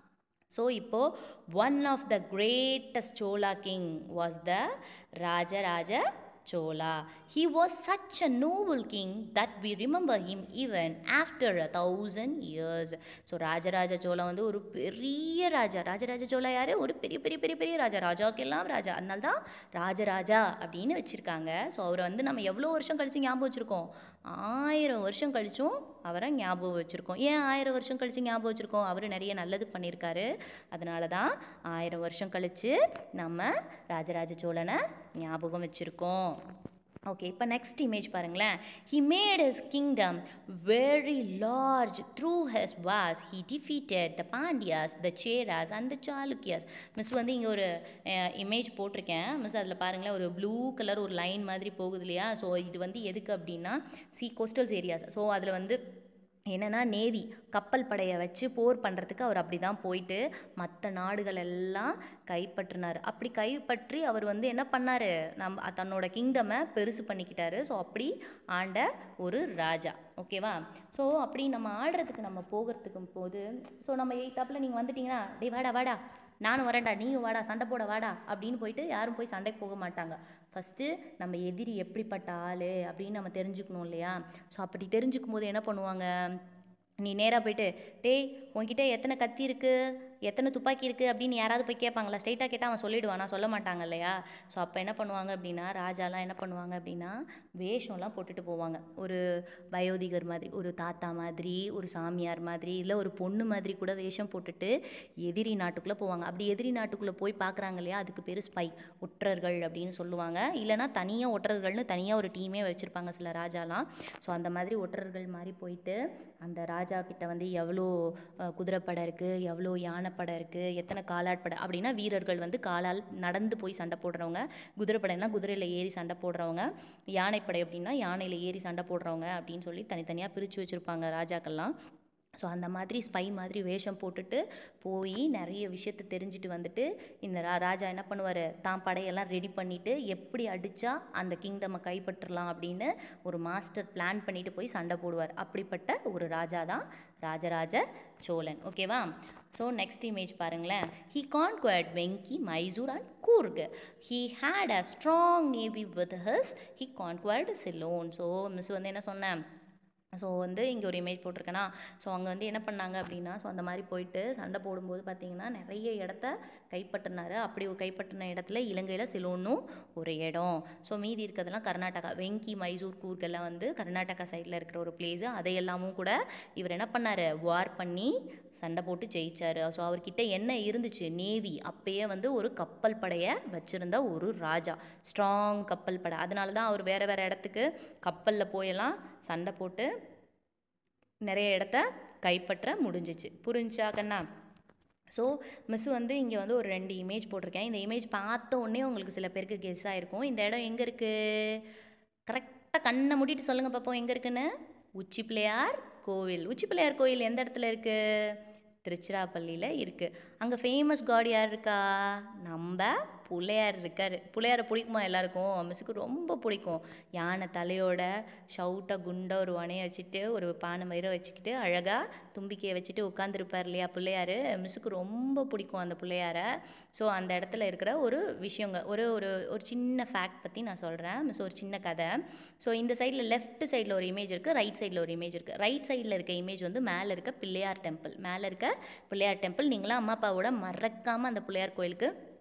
Speaker 1: ஸோ இப்போது one of the greatest Chola king was the Rajaraja Chola. He was such a noble king that we remember him even after 1000 years. So Rajaraja Chola வந்து ஒரு பெரிய ராஜா. ராஜராஜ சோழா யார்? ஒரு பெரிய பெரிய பெரிய பெரிய ராஜா. ராஜாக்கெல்லாம் ராஜா. அதனால தான் ராஜராஜா அப்படின்னு வச்சுருக்காங்க. ஸோ அவரை வந்து நம்ம எவ்வளோ வருஷம் கழித்து ஞாபகம் வச்சுருக்கோம்? 1000 வருஷம் கழிச்சும் அவரை ஞாபகம் வச்சுருக்கோம். ஏன் 1000 வருஷம் கழித்து ஞாபகம் வச்சுருக்கோம்? அவர் நிறைய நல்லது பண்ணியிருக்காரு. அதனால தான் 1000 வருஷம் கழித்து நம்ம ராஜராஜ சோழனை ஞாபகம் வச்சுருக்கோம். ஓகே, இப்போ நெக்ஸ்ட் இமேஜ் பாருங்களேன். He made his kingdom very large through his wars. He defeated the Pandyas, the Cheras and the Chalukyas. Miss வந்து இங்கே ஒரு இமேஜ் போட்டிருக்கேன். மிஸ் அதில் பாருங்களேன், ஒரு ப்ளூ கலர் ஒரு லைன் மாதிரி போகுது இல்லையா. ஸோ இது வந்து எதுக்கு அப்படின்னா கோஸ்டல்ஸ் ஏரியாஸ். ஸோ அதில் வந்து என்னென்னா நேவி கப்பல் படையை வச்சு போர் பண்ணுறதுக்கு அவர் அப்படி தான் போயிட்டு மற்ற நாடுகள் எல்லாம் கைப்பற்றினார். அப்படி கைப்பற்றி அவர் வந்து என்ன பண்ணார்? தன்னோட கிங்டமை பெருசு பண்ணிக்கிட்டாரு. ஸோ அப்படி ஆண்ட ஒரு ராஜா. ஓகேவா. ஸோ அப்படி நம்ம ஆடுறதுக்கு நம்ம போகிறதுக்கும் போது ஸோ நம்ம எய்த்தாப்பில் நீங்கள் வந்துட்டிங்கன்னா டே வாடா வாடா, நானும் வரேன்டா, நீயும் வாடா, சண்டை போட வாடா அப்படின்னு போயிட்டு யாரும் போய் சண்டைக்கு போக மாட்டாங்க. ஃபஸ்ட்டு நம்ம எதிரி எப்படிப்பட்ட ஆள் அப்படின்னு நம்ம தெரிஞ்சுக்கணும் இல்லையா. ஸோ அப்படி தெரிஞ்சுக்கும் போது என்ன பண்ணுவாங்க, நீ நேராக போயிட்டு டேய் உன்கிட்ட எத்தனை கத்தி இருக்குது, எத்தனை துப்பாக்கி இருக்குது அப்படின்னு யாராவது போய் கேட்பாங்களா? ஸ்ட்ரைட்டாக கேட்டால் அவன் சொல்லிவிடுவான், நான் சொல்ல மாட்டாங்க இல்லையா. ஸோ அப்போ என்ன பண்ணுவாங்க அப்படின்னா ராஜாலாம் என்ன பண்ணுவாங்க அப்படின்னா வேஷம்லாம் போட்டுட்டு போவாங்க. ஒரு வயோதிகர் மாதிரி, ஒரு தாத்தா மாதிரி, ஒரு சாமியார் மாதிரி, இல்லை ஒரு பொண்ணு மாதிரி கூட வேஷம் போட்டுட்டு எதிரி நாட்டுக்குள்ளே போவாங்க. அப்படி எதிரி நாட்டுக்குள்ளே போய் பார்க்குறாங்க இல்லையா, அதுக்கு பேர் ஸ்பை, ஒற்றர்கள் அப்படின்னு சொல்லுவாங்க. இல்லைனா தனியாக ஒற்றர்கள்னு தனியாக ஒரு டீமே வச்சுருப்பாங்க சில ராஜாலாம். ஸோ அந்த மாதிரி ஒற்றர்கள் மாதிரி போயிட்டு அந்த ராஜா கிட்ட வந்து எவ்வளோ குதிரைப்படை இருக்குது, எவ்வளோ யானைப்படை இருக்குது, எத்தனை காலாட்படை அப்படின்னா வீரர்கள் வந்து காலால் நடந்து போய் சண்டை போடுறவங்க, குதிரைப்படைனா குதிரையில் ஏறி சண்டை போடுறவங்க, யானைப்படை அப்படின்னா யானையில் ஏறி சண்டை போடுறவங்க அப்படின்னு சொல்லி தனித்தனியாக பிரித்து வச்சுருப்பாங்க ராஜாக்கள்லாம். ஸோ அந்த மாதிரி ஸ்பை மாதிரி வேஷம் போட்டுட்டு போய் நிறைய விஷயத்தை தெரிஞ்சுட்டு வந்துட்டு இந்த ராஜா என்ன பண்ணுவார், தான் படையெல்லாம் ரெடி பண்ணிவிட்டு எப்படி அடித்தா அந்த கிங்டமை கைப்பற்றலாம் அப்படின்னு ஒரு மாஸ்டர் பிளான் பண்ணிட்டு போய் சண்டை போடுவார். அப்படிப்பட்ட ஒரு ராஜா தான் ராஜராஜ சோழன். ஓகேவா. ஸோ நெக்ஸ்ட் இமேஜ் பாருங்களேன். He conquered Venki, Mysore and Coorg. He had a strong navy with his. He conquered Ceylon. So miss வந்து என்ன சொன்னேன், ஸோ வந்து இங்கே ஒரு இமேஜ் போட்டிருக்கேன்னா, ஸோ அங்கே வந்து என்ன பண்ணாங்க அப்படின்னா ஸோ அந்த மாதிரி போயிட்டு சண்டை போடும்போது பார்த்திங்கன்னா நிறைய இடத்த கைப்பற்றினார். அப்படி கைப்பற்றின இடத்துல இலங்கையில் சிலோன்னும் ஒரு இடம். ஸோ மீதி இருக்கிறதெல்லாம் கர்நாடகா, வெங்கி, மைசூர், கூர்க் எல்லாம் வந்து கர்நாடகா சைடில் இருக்கிற ஒரு பிளேஸு. அதையெல்லாமும் கூட இவர் என்ன பண்ணார், வார் பண்ணி சண்டை போட்டு ஜெயிச்சார். ஸோ அவர்கிட்ட என்ன இருந்துச்சு, நேவி. அப்பயே வந்து ஒரு கப்பல் படையை வச்சுருந்த ஒரு ராஜா, ஸ்ட்ராங் கப்பல் படை. அதனால தான் அவர் வேறு வேறு இடத்துக்கு கப்பலில் போயெல்லாம் சண்டை போட்டு நிறைய இடத்த கைப்பற்ற முடிஞ்சிச்சு. புரிஞ்சா கண்ணா. ஸோ மிஸ் வந்து இங்கே வந்து ஒரு 2 இமேஜ் போட்டிருக்கேன். இந்த இமேஜ் பார்த்த உடனே உங்களுக்கு சில பேருக்கு கெஸ் ஆகிருக்கும், இந்த இடம் எங்கே இருக்குது. கரெக்டாக கண்ணை மூடிட்டு சொல்லுங்கள் பார்ப்போம் எங்கே இருக்குன்னு. உச்சி பிள்ளையார் கோவில். உச்சி பிள்ளையார் கோவில் எந்த இடத்துல இருக்குது? திருச்சிராப்பள்ளியில் இருக்குது. அங்கே ஃபேமஸ் காட் யார் இருக்கா? நம்ம பிள்ளையார் இருக்கார். பிள்ளையாரை பிடிக்குமா எல்லாருக்கும்? மிஸ்ஸுக்கு ரொம்ப பிடிக்கும். யானை தலையோட ஷவுட்டாக குண்டா ஒரு வனையை வச்சுட்டு ஒரு பானை மயிரை வச்சுக்கிட்டு அழகாக தும்பிக்கையை வச்சுட்டு உட்காந்துருப்பார் இல்லையா பிள்ளையார். மிஸ்ஸுக்கு ரொம்ப பிடிக்கும் அந்த பிள்ளையாரை. ஸோ அந்த இடத்துல இருக்கிற ஒரு விஷயங்க, ஒரு ஒரு ஒரு சின்ன ஃபேக்ட் பற்றி நான் சொல்கிறேன் மிஸ், ஒரு சின்ன கதை. ஸோ இந்த சைடில் லெஃப்ட் சைடில் ஒரு இமேஜ் இருக்குது, ரைட் சைடில் ஒரு இமேஜ் இருக்குது. ரைட் சைடில் இருக்க இமேஜ் வந்து மேலே இருக்க பிள்ளையார் டெம்பிள். மேலே இருக்க பிள்ளையார் டெம்பிள் நீங்களாம் அம்மா அப்பாவோட மறக்காமல் அந்த பிள்ளையார் கோயிலுக்கு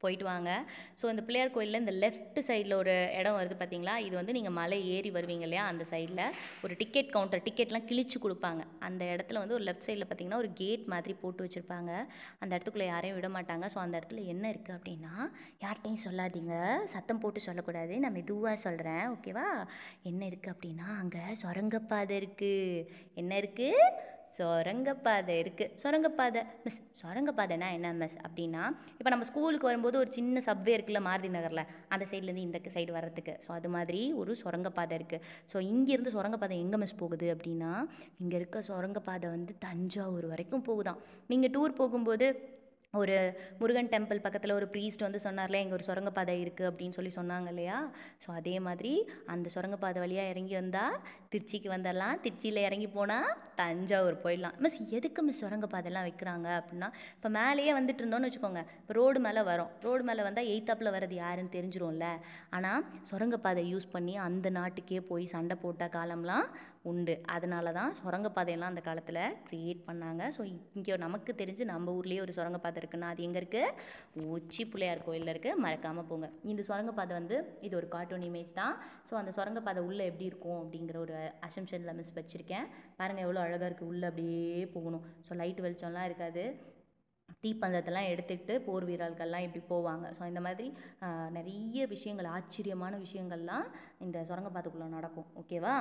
Speaker 1: போயிட்டு வாங்க. ஸோ இந்த பிள்ளையார் கோயிலில் இந்த லெஃப்ட் சைடில் ஒரு இடம் வருது பார்த்தீங்களா, இது வந்து நீங்கள் மலை ஏறி வருவீங்க இல்லையா, அந்த சைடில் ஒரு டிக்கெட் கவுண்டர், டிக்கெட்லாம் கிழிச்சு கொடுப்பாங்க. அந்த இடத்துல வந்து ஒரு லெஃப்ட் சைடில் பார்த்தீங்கன்னா ஒரு கேட் மாதிரி போட்டு வச்சுருப்பாங்க. அந்த இடத்துக்குள்ளே யாரையும் விட மாட்டாங்க. ஸோ அந்த இடத்துல என்ன இருக்குது அப்படின்னா, யார்கிட்டையும் சொல்லாதீங்க, சத்தம் போட்டு சொல்லக்கூடாது, நான் மெதுவாக சொல்கிறேன், ஓகேவா? என்ன இருக்குது அப்படின்னா, அங்கே சுரங்கப்பாதை இருக்குது. என்ன இருக்குது? சுரங்கப்பாதை இருக்குது. சுரங்கப்பாதை மிஸ், சுரங்கப்பாதைனா என்ன மிஸ் அப்படின்னா, இப்போ நம்ம ஸ்கூலுக்கு வரும்போது ஒரு சின்ன சப்வே இருக்குல்ல மாருதி நகரில், அந்த சைட்லேருந்து இந்த சைடு வர்றதுக்கு, ஸோ அது மாதிரி ஒரு சுரங்கப்பாதை இருக்குது. ஸோ இங்கேருந்து சுரங்கப்பாதை எங்கே மிஸ் போகுது அப்படின்னா, இங்கே இருக்க சுரங்கப்பாதை வந்து தஞ்சாவூர் வரைக்கும் போகுதாம். நீங்கள் டூர் போகும்போது ஒரு முருகன் டெம்பிள் பக்கத்தில் ஒரு ப்ரீஸ்ட் வந்து சொன்னார்ல, இங்கே ஒரு சுரங்கப்பாதை இருக்குது அப்படின்னு சொல்லி சொன்னாங்க இல்லையா. ஸோ அதே மாதிரி அந்த சுரங்கப்பாதை வழியாக இறங்கி வந்தால் திருச்சிக்கு வந்துடலாம், திருச்சியில் இறங்கி போனால் தஞ்சாவூர் போயிடலாம். மிஸ் எதுக்கு மிஸ் சுரங்கப்பாதைலாம் வைக்கிறாங்க அப்படின்னா, இப்போ மேலேயே வந்துட்டு இருந்தோன்னு வச்சுக்கோங்க, இப்போ ரோடு மேலே வரோம், ரோடு மேலே வந்தால் எய்த்தாப்பில் வர்றது யாருன்னு தெரிஞ்சிரும்ல. ஆனால் சுரங்கப்பாதை யூஸ் பண்ணி அந்த நாட்டுக்கே போய் சண்டை போட்ட காலம்லாம் உண்டு. அதனால தான் சுரங்கப்பாதையெல்லாம் அந்த காலத்தில் க்ரியேட் பண்ணாங்க. ஸோ இங்கே நமக்கு தெரிஞ்சு நம்ம ஊர்லேயே ஒரு சுரங்கப்பாதை இருக்குன்னா அது எங்கே இருக்குது? உச்சி பிள்ளையார் கோயிலில் இருக்குது, மறக்காமல் போங்க. இந்த சுரங்கப்பாதை வந்து இது ஒரு கார்ட்டூன் இமேஜ் தான். ஸோ அந்த சுரங்கப்பாதை உள்ளே எப்படி இருக்கும் அப்படிங்கிற ஒரு அசம்ஷனில் மிஸ் வச்சுருக்கேன். பாருங்கள் எவ்வளோ அழகாக இருக்குது, உள்ளே அப்படியே போகணும். ஸோ லைட் வெளிச்சம்லாம் இருக்காது, தீப்பந்தத்தெல்லாம் எடுத்துகிட்டு போர் வீரர்கள்லாம் இப்படி போவாங்க. ஸோ இந்த மாதிரி நிறைய விஷயங்கள், ஆச்சரியமான விஷயங்கள்லாம் இந்த சுரங்கப்பாதைக்குள்ளே நடக்கும், ஓகேவா?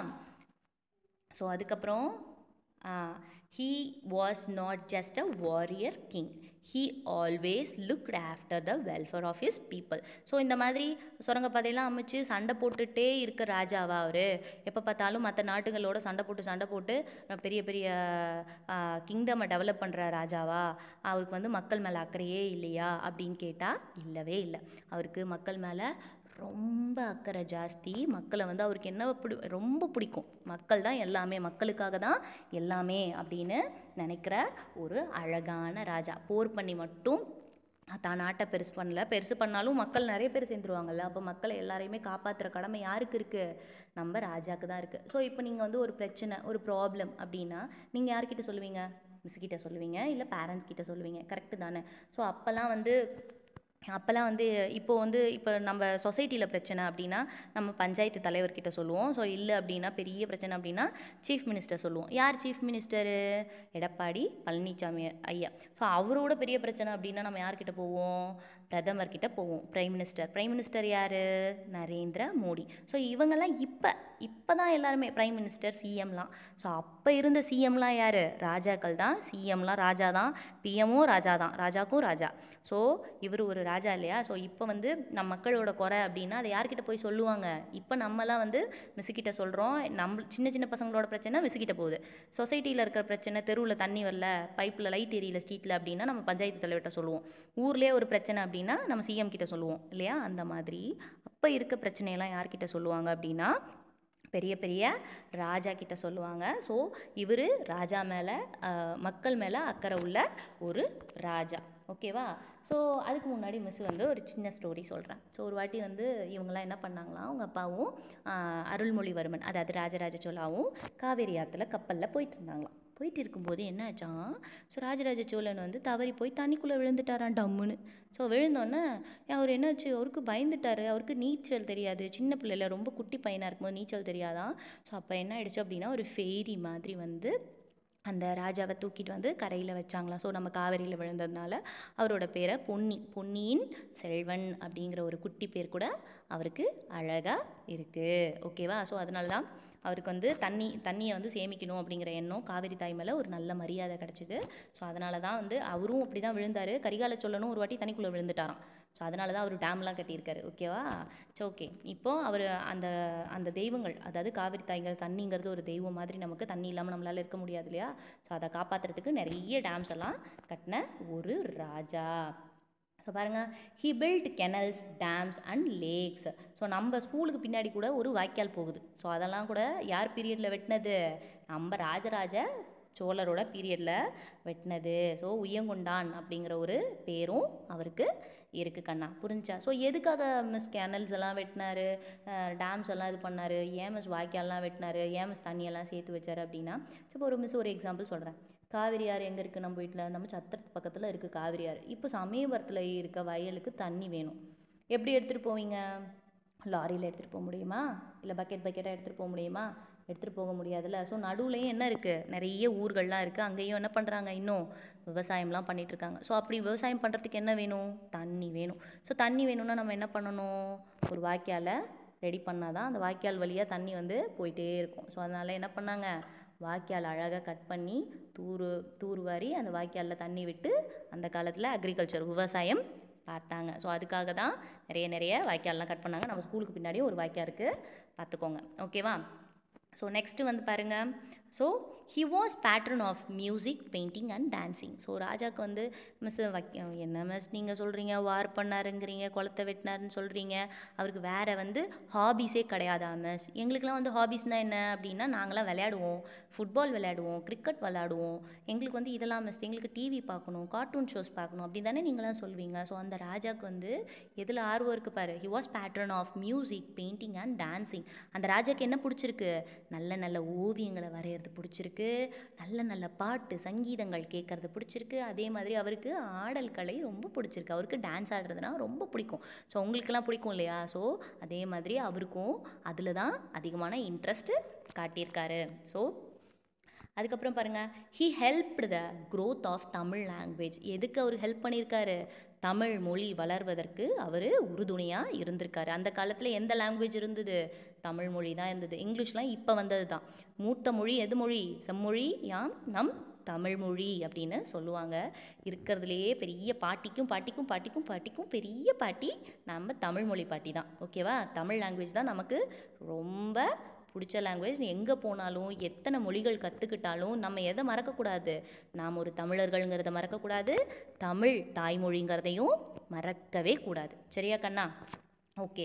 Speaker 1: ஸோ அதுக்கப்புறம் he was not just a warrior king, he always looked after the welfare of his people. So இந்த மாதிரி சுரங்கப்பாதையெல்லாம் அமைச்சு சண்டை போட்டுகிட்டே இருக்க ராஜாவா அவர்? எப்போ பார்த்தாலும் மற்ற நாட்டுகளோட சண்டை போட்டு பெரிய பெரிய கிங்டமை டெவலப் பண்ணுற ராஜாவா? அவருக்கு வந்து மக்கள் மேலே அக்கறையே இல்லையா அப்படின்னு கேட்டால் இல்லவே இல்லை. அவருக்கு மக்கள் மேலே ரொம்ப அக்கறை ஜாஸ்தி. மக்களை வந்து அவருக்கு என்ன ரொம்ப பிடிக்கும், மக்கள் தான் எல்லாமே, மக்களுக்காக தான் எல்லாமே அப்படின்னு நினைக்கிற ஒரு அழகான ராஜா. போர் பண்ணி மட்டும் தான் நாட்டை பெருசு பண்ணாலும் மக்கள் நிறைய பேர் சேர்ந்துருவாங்கல்ல, அப்போ மக்களை எல்லாரையுமே காப்பாற்றுற கடமை யாருக்கு இருக்குது? நம்ம ராஜாவுக்கு தான் இருக்குது. ஸோ இப்போ நீங்கள் வந்து ஒரு பிரச்சனை, ஒரு ப்ராப்ளம் அப்படின்னா நீங்கள் யார்கிட்ட சொல்லுவீங்க? மிஸ் கிட்ட சொல்லுவீங்க, இல்லை பேரண்ட்ஸ் கிட்ட சொல்லுவீங்க, கரெக்டு தானே? ஸோ அப்போல்லாம் வந்து இப்போ நம்ம சொசைட்டியில் பிரச்சனை அப்படின்னா நம்ம பஞ்சாயத்து தலைவர்கிட்ட சொல்லுவோம். ஸோ இல்லை அப்படின்னா பெரிய பிரச்சனை அப்படின்னா சீஃப் மினிஸ்டர் சொல்லுவோம். யார் சீஃப் மினிஸ்டரு? எடப்பாடி பழனிசாமி ஐயா. ஸோ அவரோட பெரிய பிரச்சனை அப்படின்னா நம்ம யார்கிட்ட போவோம்? பிரதமர்கிட்ட போவோம். பிரைம் மினிஸ்டர் யார்? நரேந்திர மோடி. ஸோ இவங்கெல்லாம் இப்போ தான் எல்லாருமே பிரைம் மினிஸ்டர், சிஎம்லாம். ஸோ அப்போ இருந்த சிஎம்லாம் யார்? ராஜாக்கள் தான். சிஎம்லாம் ராஜா தான், பிஎம்மும் ராஜா தான், ராஜாக்கும் ராஜா. ஸோ இவர் ஒரு ராஜா இல்லையா? ஸோ இப்போ வந்து நம்ம மக்களோட குறை அப்படின்னா அதை யார்கிட்ட போய் சொல்லுவாங்க? இப்போ நம்மலாம் வந்து மிஸ்ஸுக்கிட்ட சொல்கிறோம். நம்ம சின்ன பசங்களோட பிரச்சனை மிஸ்ஸுக்கிட்ட போகுது. சொசைட்டியில் இருக்கிற பிரச்சனை, தெருவில் தண்ணி வரல, பைப்பில் லைட் எரியல ஸ்ட்ரீட்டில் அப்படின்னா நம்ம பஞ்சாயத்து தலைவர்கிட்ட சொல்லுவோம். ஊர்லேயே ஒரு பிரச்சனை அப்படின்னா நம்ம சிஎம் கிட்ட சொல்லுவோம் இல்லையா? அந்த மாதிரி அப்போ இருக்க பிரச்சனையெல்லாம் யார்கிட்ட சொல்லுவாங்க அப்படின்னா பெரிய ராஜா கிட்ட சொல்லுவாங்க. ஸோ இவர் ராஜா மேலே, மக்கள் மேலே அக்கறை உள்ள ஒரு ராஜா, ஓகேவா? ஸோ அதுக்கு முன்னாடி மிஸ் வந்து ஒரு சின்ன ஸ்டோரி சொல்கிறேன். ஸோ ஒரு வாட்டி வந்து இவங்கெல்லாம் என்ன பண்ணாங்களாம், அவங்க அப்பாவும் அருள்மொழிவர்மன், அதாவது ராஜராஜ சோழாவும் காவேரி ஆற்றுல கப்பலில் போயிட்டு இருந்தாங்களாம். போயிட்டு இருக்கும்போது என்ன ஆச்சான், ஸோ ராஜராஜ சோழன் வந்து தவறி போய் தண்ணிக்குள்ளே விழுந்துட்டாரான் டம்முன்னு. ஸோ விழுந்தோன்னே அவர் என்னாச்சு, அவருக்கு பயந்துட்டார். அவருக்கு நீச்சல் தெரியாது, சின்ன பிள்ளைல ரொம்ப குட்டி பையனாக இருக்கும்போது நீச்சல் தெரியாதான். ஸோ அப்போ என்ன ஆயிடுச்சு அப்படின்னா ஒரு ஃபெய்ரி மாதிரி வந்து அந்த ராஜாவை தூக்கிட்டு வந்து கரையில் வச்சாங்களாம். ஸோ நம்ம காவேரியில் விழுந்ததுனால அவரோட பேரை பொன்னியின் செல்வன் அப்படிங்கிற ஒரு குட்டி பேர் கூட அவருக்கு அழகாக இருக்குது, ஓகேவா? ஸோ அதனால தான் அவருக்கு வந்து தண்ணியை வந்து சேமிக்கணும் அப்படிங்கிற எண்ணம், காவேரி தாய் மேலே ஒரு நல்ல மரியாதை கிடச்சிது. ஸோ அதனால தான் வந்து அவரும் அப்படி தான் விழுந்தார். கரிகால சோழனும் ஒரு வாட்டி தண்ணிக்குள்ளே விழுந்துட்டாராம். ஸோ அதனால தான் அவர் டேம்லாம் கட்டியிருக்காரு, ஓகேவா? ஸோ ஓகே, இப்போது அவர் அந்த தெய்வங்கள், அதாவது காவிரி தாய்ங்க, தண்ணிங்கிறது ஒரு தெய்வம் மாதிரி, நமக்கு தண்ணி இல்லாமல் நம்மளால் இருக்க முடியாது இல்லையா? ஸோ அதை காப்பாற்றுறதுக்கு நிறைய டேம்ஸ் எல்லாம் கட்டின ஒரு ராஜா. ஸோ பாருங்கள், he built canals, dams and lakes. So நம்ம ஸ்கூலுக்கு பின்னாடி கூட ஒரு வாய்க்கால் போகுது. ஸோ அதெல்லாம் கூட யார் பீரியடில் வெட்டினது? நம்ம ராஜராஜ சோழரோட பீரியடில் வெட்டினது. ஸோ உய்யங்கொண்டான் அப்படிங்கிற ஒரு பேரும் அவருக்கு இருக்குது கண்ணா, புரிஞ்சா? ஸோ எதுக்காக மிஸ் கேனல்ஸ் எல்லாம் வெட்டினார், டேம்ஸ் எல்லாம் இது பண்ணார், ஏன் மிஸ் வாய்க்கால்லாம் வெட்டினார், ஏன் மிஸ் தண்ணியெல்லாம் சேர்த்து வச்சார் அப்படின்னா, இப்போ ஒரு எக்ஸாம்பிள் சொல்கிறேன். காவிரி ஆறு எங்கே இருக்குது நம்ம வீட்டில்? நம்ம சத்திரத்து பக்கத்தில் இருக்குது காவிரி ஆறு. இப்போ சமயபுரத்தில் இருக்க வயலுக்கு தண்ணி வேணும். எப்படி எடுத்துகிட்டு போவீங்க? லாரியில் எடுத்துகிட்டு போக முடியுமா? இல்லை பக்கெட்டாக எடுத்துகிட்டு போக முடியுமா? எடுத்துகிட்டு போக முடியாதுல்ல. ஸோ நடுவுலையும் என்ன இருக்குது? நிறைய ஊர்கள்லாம் இருக்குது. அங்கேயும் என்ன பண்ணுறாங்க? இன்னும் விவசாயம்லாம் பண்ணிகிட்ருக்காங்க. ஸோ அப்படி விவசாயம் பண்ணுறதுக்கு என்ன வேணும்? தண்ணி வேணும். ஸோ தண்ணி வேணும்னா நம்ம என்ன பண்ணணும்? ஒரு வாய்க்காலை ரெடி பண்ணால் தான் அந்த வாய்க்கால் வழியாக தண்ணி வந்து போயிட்டே இருக்கும். ஸோ அதனால் என்ன பண்ணாங்க? வாய்க்கால் அழகாக கட் பண்ணி தூர்வாரி அந்த வாய்க்காலில் தண்ணி விட்டு அந்த காலத்தில் அக்ரிகல்ச்சர் விவசாயம் பார்த்தாங்க. ஸோ அதுக்காக தான் நிறைய வாய்க்கால்லாம் கட் பண்ணாங்க. நம்ம ஸ்கூலுக்கு பின்னாடியே ஒரு வாய்க்கால் இருக்குது, பார்த்துக்கோங்க. ஓகேவா? ஸோ நெக்ஸ்ட்டு வந்து பாருங்கள். So he was patron of music, painting and dancing. So ராஜாவுக்கு வந்து மிஸ் என்ன மிஸ் நீங்கள் சொல்கிறீங்க, வார் பண்ணாருங்கிறீங்க, குளத்தை வெட்டினாருன்னு சொல்கிறீங்க, அவருக்கு வேறு வந்து ஹாபீஸே கிடையாதா மிஸ்? எங்களுக்கெலாம் வந்து ஹாபீஸ்னால் என்ன அப்படின்னா, நாங்களாம் விளையாடுவோம், ஃபுட்பால் விளையாடுவோம், கிரிக்கெட் விளையாடுவோம், எங்களுக்கு வந்து இதெல்லாம் மிஸ், எங்களுக்கு டிவி பார்க்கணும், கார்ட்டூன் ஷோஸ் பார்க்கணும் அப்படி தானே நீங்களாம் சொல்வீங்க. ஸோ அந்த ராஜாவுக்கு வந்து எதில் ஆர்வம் இருக்குது பாரு. He was patron of music, painting and dancing. அந்த ராஜாவுக்கு என்ன பிடிச்சிருக்கு? நல்ல நல்ல ஓவியங்களை வரைகிறது பிடிச்சிருக்கு, நல்ல நல்ல பாட்டு சங்கீதங்கள் கேட்குறது பிடிச்சிருக்கு. அதே மாதிரி அவருக்கு ஆடல் கலை ரொம்ப பிடிச்சிருக்கு. அவருக்கு டான்ஸ் ஆடுறதுனா ரொம்ப பிடிக்கும். ஸோ உங்களுக்கெல்லாம் பிடிக்கும் இல்லையா? ஸோ அதே மாதிரி அவருக்கும் அதில் தான் அதிகமான இன்ட்ரெஸ்ட்டு காட்டியிருக்காரு. ஸோ அதுக்கப்புறம் பாருங்கள், he helped the growth of Tamil language. எதுக்கு அவர் ஹெல்ப் பண்ணியிருக்காரு? தமிழ் மொழி வளர்வதற்கு அவர் உறுதுணையாக இருந்திருக்காரு. அந்த காலத்தில் எந்த லாங்குவேஜ் இருந்தது? தமிழ் மொழி தான் இருந்தது. இங்கிலீஷ்லாம் இப்போ வந்தது தான். மூத்த மொழி எது மொழி? செம்மொழி யாம் நம் தமிழ் மொழி அப்படின்னு சொல்லுவாங்க. இருக்கிறதுலையே பெரிய பாட்டிக்கும் பெரிய பாட்டி நம்ம தமிழ் மொழி பாட்டி தான். ஓகேவா? தமிழ் லாங்குவேஜ் தான் நமக்கு ரொம்ப பிடிச்ச லாங்குவேஜ். எங்கே போனாலும் எத்தனை மொழிகள் கற்றுக்கிட்டாலும் நம்ம எதை மறக்கக்கூடாது? நாம் ஒரு தமிழர்கள்ங்கிறத மறக்கக்கூடாது, தமிழ் தாய்மொழிங்கிறதையும் மறக்கவே கூடாது. சரியா கண்ணா? ஓகே.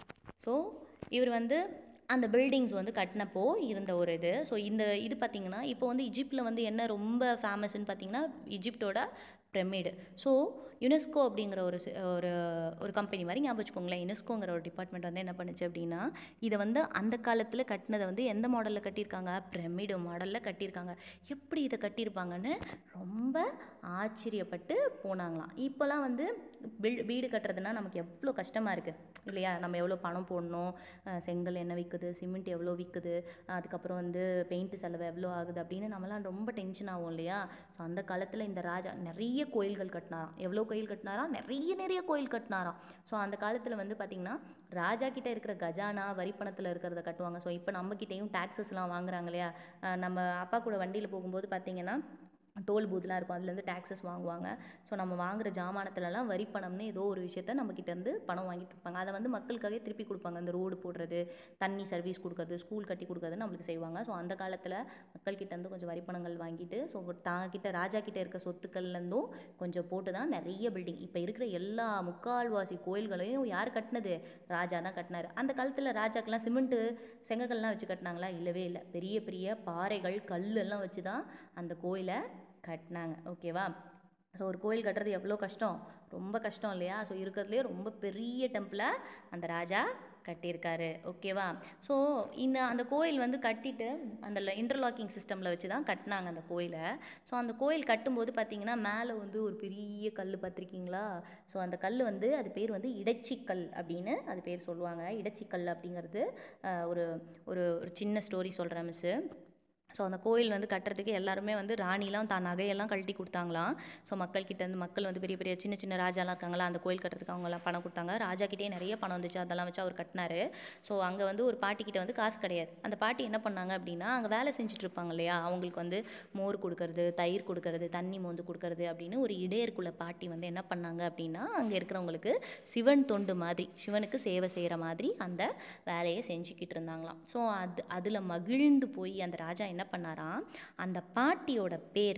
Speaker 1: ஸோ இவர் வந்து அந்த பில்டிங்ஸ் வந்து கட்டினப்போ இருந்த ஒரு இது. ஸோ இது பார்த்திங்கன்னா இப்போ வந்து இஜிப்டில் வந்து என்ன ரொம்ப ஃபேமஸ்ன்னு பார்த்திங்கன்னா இஜிப்டோட பிரமிடு. ஸோ யுனெஸ்கோ அப்படிங்கிற ஒரு ஒரு கம்பெனி மாதிரி ஞாபகம் வச்சுக்கோங்களேன். யுனெஸ்கோங்கிற ஒரு டிபார்ட்மெண்ட் வந்து என்ன பண்ணுச்சு அப்படின்னா, இதை வந்து அந்த காலத்தில் கட்டினதை வந்து எந்த மாடலில் கட்டியிருக்காங்க? பிரமிடு மாடலில் கட்டியிருக்காங்க. எப்படி இதை கட்டியிருப்பாங்கன்னு ரொம்ப ஆச்சரியப்பட்டு போனாங்களாம். இப்போலாம் வந்து வீடு கட்டுறதுனா நமக்கு எவ்வளோ கஷ்டமாக இருக்குது இல்லையா? நம்ம எவ்வளோ பணம் போடணும், செங்கல் என்ன விற்குது, சிமெண்ட் எவ்வளோ விற்குது, அதுக்கப்புறம் வந்து பெயிண்ட் செலவு எவ்வளோ ஆகுது அப்படின்னு நம்மலாம் ரொம்ப டென்ஷன் ஆகும் இல்லையா? ஸோ அந்த காலத்தில் இந்த ராஜா நிறைய கோயில்கள் கட்டினாராம். எவ்வளோ கோயில் கட்டினாராம்? நிறைய கோயில் கட்டினாராம். ஸோ அந்த காலத்தில் வந்து பார்த்திங்கன்னா ராஜா கிட்டே இருக்கிற கஜானா வரிப்பணத்தில் இருக்கிறத கட்டுவாங்க. ஸோ இப்போ நம்மக்கிட்டேயும் டேக்ஸஸ்லாம் வாங்குறாங்க இல்லையா? நம்ம அப்பா கூட வண்டியில் போகும்போது பார்த்திங்கன்னா டோல் பூத்லாம் இருக்கும், அதுலேருந்து டேக்ஸஸ் வாங்குவாங்க. ஸோ நம்ம வாங்குகிற ஜாமானத்துலலாம் வரி பணம்னு ஏதோ ஒரு விஷயத்த நம்மக்கிட்டேருந்து பணம் வாங்கிட்டு இருப்பாங்க. அதை வந்து மக்களுக்காக திருப்பி கொடுப்பாங்க. அந்த ரோடு போடுறது, தண்ணி சர்வீஸ் கொடுக்குறது, ஸ்கூல் கட்டி கொடுக்குறதுன்னு நம்மளுக்கு செய்வாங்க. ஸோ அந்த காலத்தில் மக்கள்கிட்டேருந்து கொஞ்சம் வரி பணங்கள் வாங்கிட்டு, ஸோ தாங்கிட்ட ராஜா கிட்டே இருக்க சொத்துக்கள்லேருந்தும் கொஞ்சம் போட்டு தான் நிறைய பில்டிங் இப்போ இருக்கிற எல்லா முக்கால்வாசி கோயில்களையும் யார் கட்டினது? ராஜா தான் கட்டினார். அந்த காலத்தில் ராஜாக்கெல்லாம் சிமெண்ட்டு செங்கக்கல்லாம் வச்சு கட்டினாங்களா? இல்லவே இல்லை. பெரிய பெரிய பாறைகள் கல்லெல்லாம் வச்சு தான் அந்த கோயிலை கட்டினாங்க. ஓகேவா? ஸோ ஒரு கோயில் கட்டுறது எவ்வளோ கஷ்டம், ரொம்ப கஷ்டம் இல்லையா? ஸோ இருக்கிறதுலே ரொம்ப பெரிய டெம்பிளை அந்த ராஜா கட்டியிருக்காரு. ஓகேவா? ஸோ அந்த கோயில் வந்து கட்டிட்டு அந்த இன்டர்லாக்கிங் சிஸ்டமில் வச்சு தான் கட்டினாங்க அந்த கோயிலை. ஸோ அந்த கோயில் கட்டும்போது பார்த்திங்கன்னா மேலே வந்து ஒரு பெரிய கல் பார்த்துருக்கீங்களா? ஸோ அந்த கல் வந்து அது பேர் வந்து இடைச்சிக்கல் அப்படின்னு அது பேர் சொல்லுவாங்க. இடைச்சிக்கல் அப்படிங்கிறது ஒரு ஒரு சின்ன ஸ்டோரி சொல்கிறேன் மிஸ்ஸு. ஸோ அந்த கோயில் வந்து கட்டுறதுக்கு எல்லாருமே வந்து ராணிலாம் தான் நகையெல்லாம் கழட்டி கொடுத்தாங்களாம். ஸோ மக்கள் வந்து பெரிய பெரிய சின்ன சின்ன ராஜாலாம் இருக்காங்களா, அந்த கோயில் கட்டுறதுக்கு அவங்களாம் பணம் கொடுத்தாங்க. ராஜாக்கிட்டே நிறைய பணம் வந்துச்சு, அதெல்லாம் வச்சு அவர் கட்டினார். ஸோ அங்கே வந்து ஒரு பாட்டிக்கிட்ட வந்து காசு கிடையாது. அந்த பாட்டி என்ன பண்ணாங்க அப்படின்னா, அங்கே வேலை செஞ்சுட்டு இருப்பாங்க இல்லையா, அவங்களுக்கு வந்து மோர் கொடுக்கறது, தயிர் கொடுக்கறது, தண்ணி மோந்து கொடுக்கறது அப்படின்னு ஒரு இடையருக்குள்ள பாட்டி வந்து என்ன பண்ணாங்க அப்படின்னா, அங்கே இருக்கிறவங்களுக்கு சிவன் தொண்டு மாதிரி, சிவனுக்கு சேவை செய்கிற மாதிரி அந்த வேலையை செஞ்சுக்கிட்டு இருந்தாங்களாம். ஸோ அதில் மகிழ்ந்து போய் அந்த ராஜா என்ன பண்ணாராம், அந்த பாட்டியோட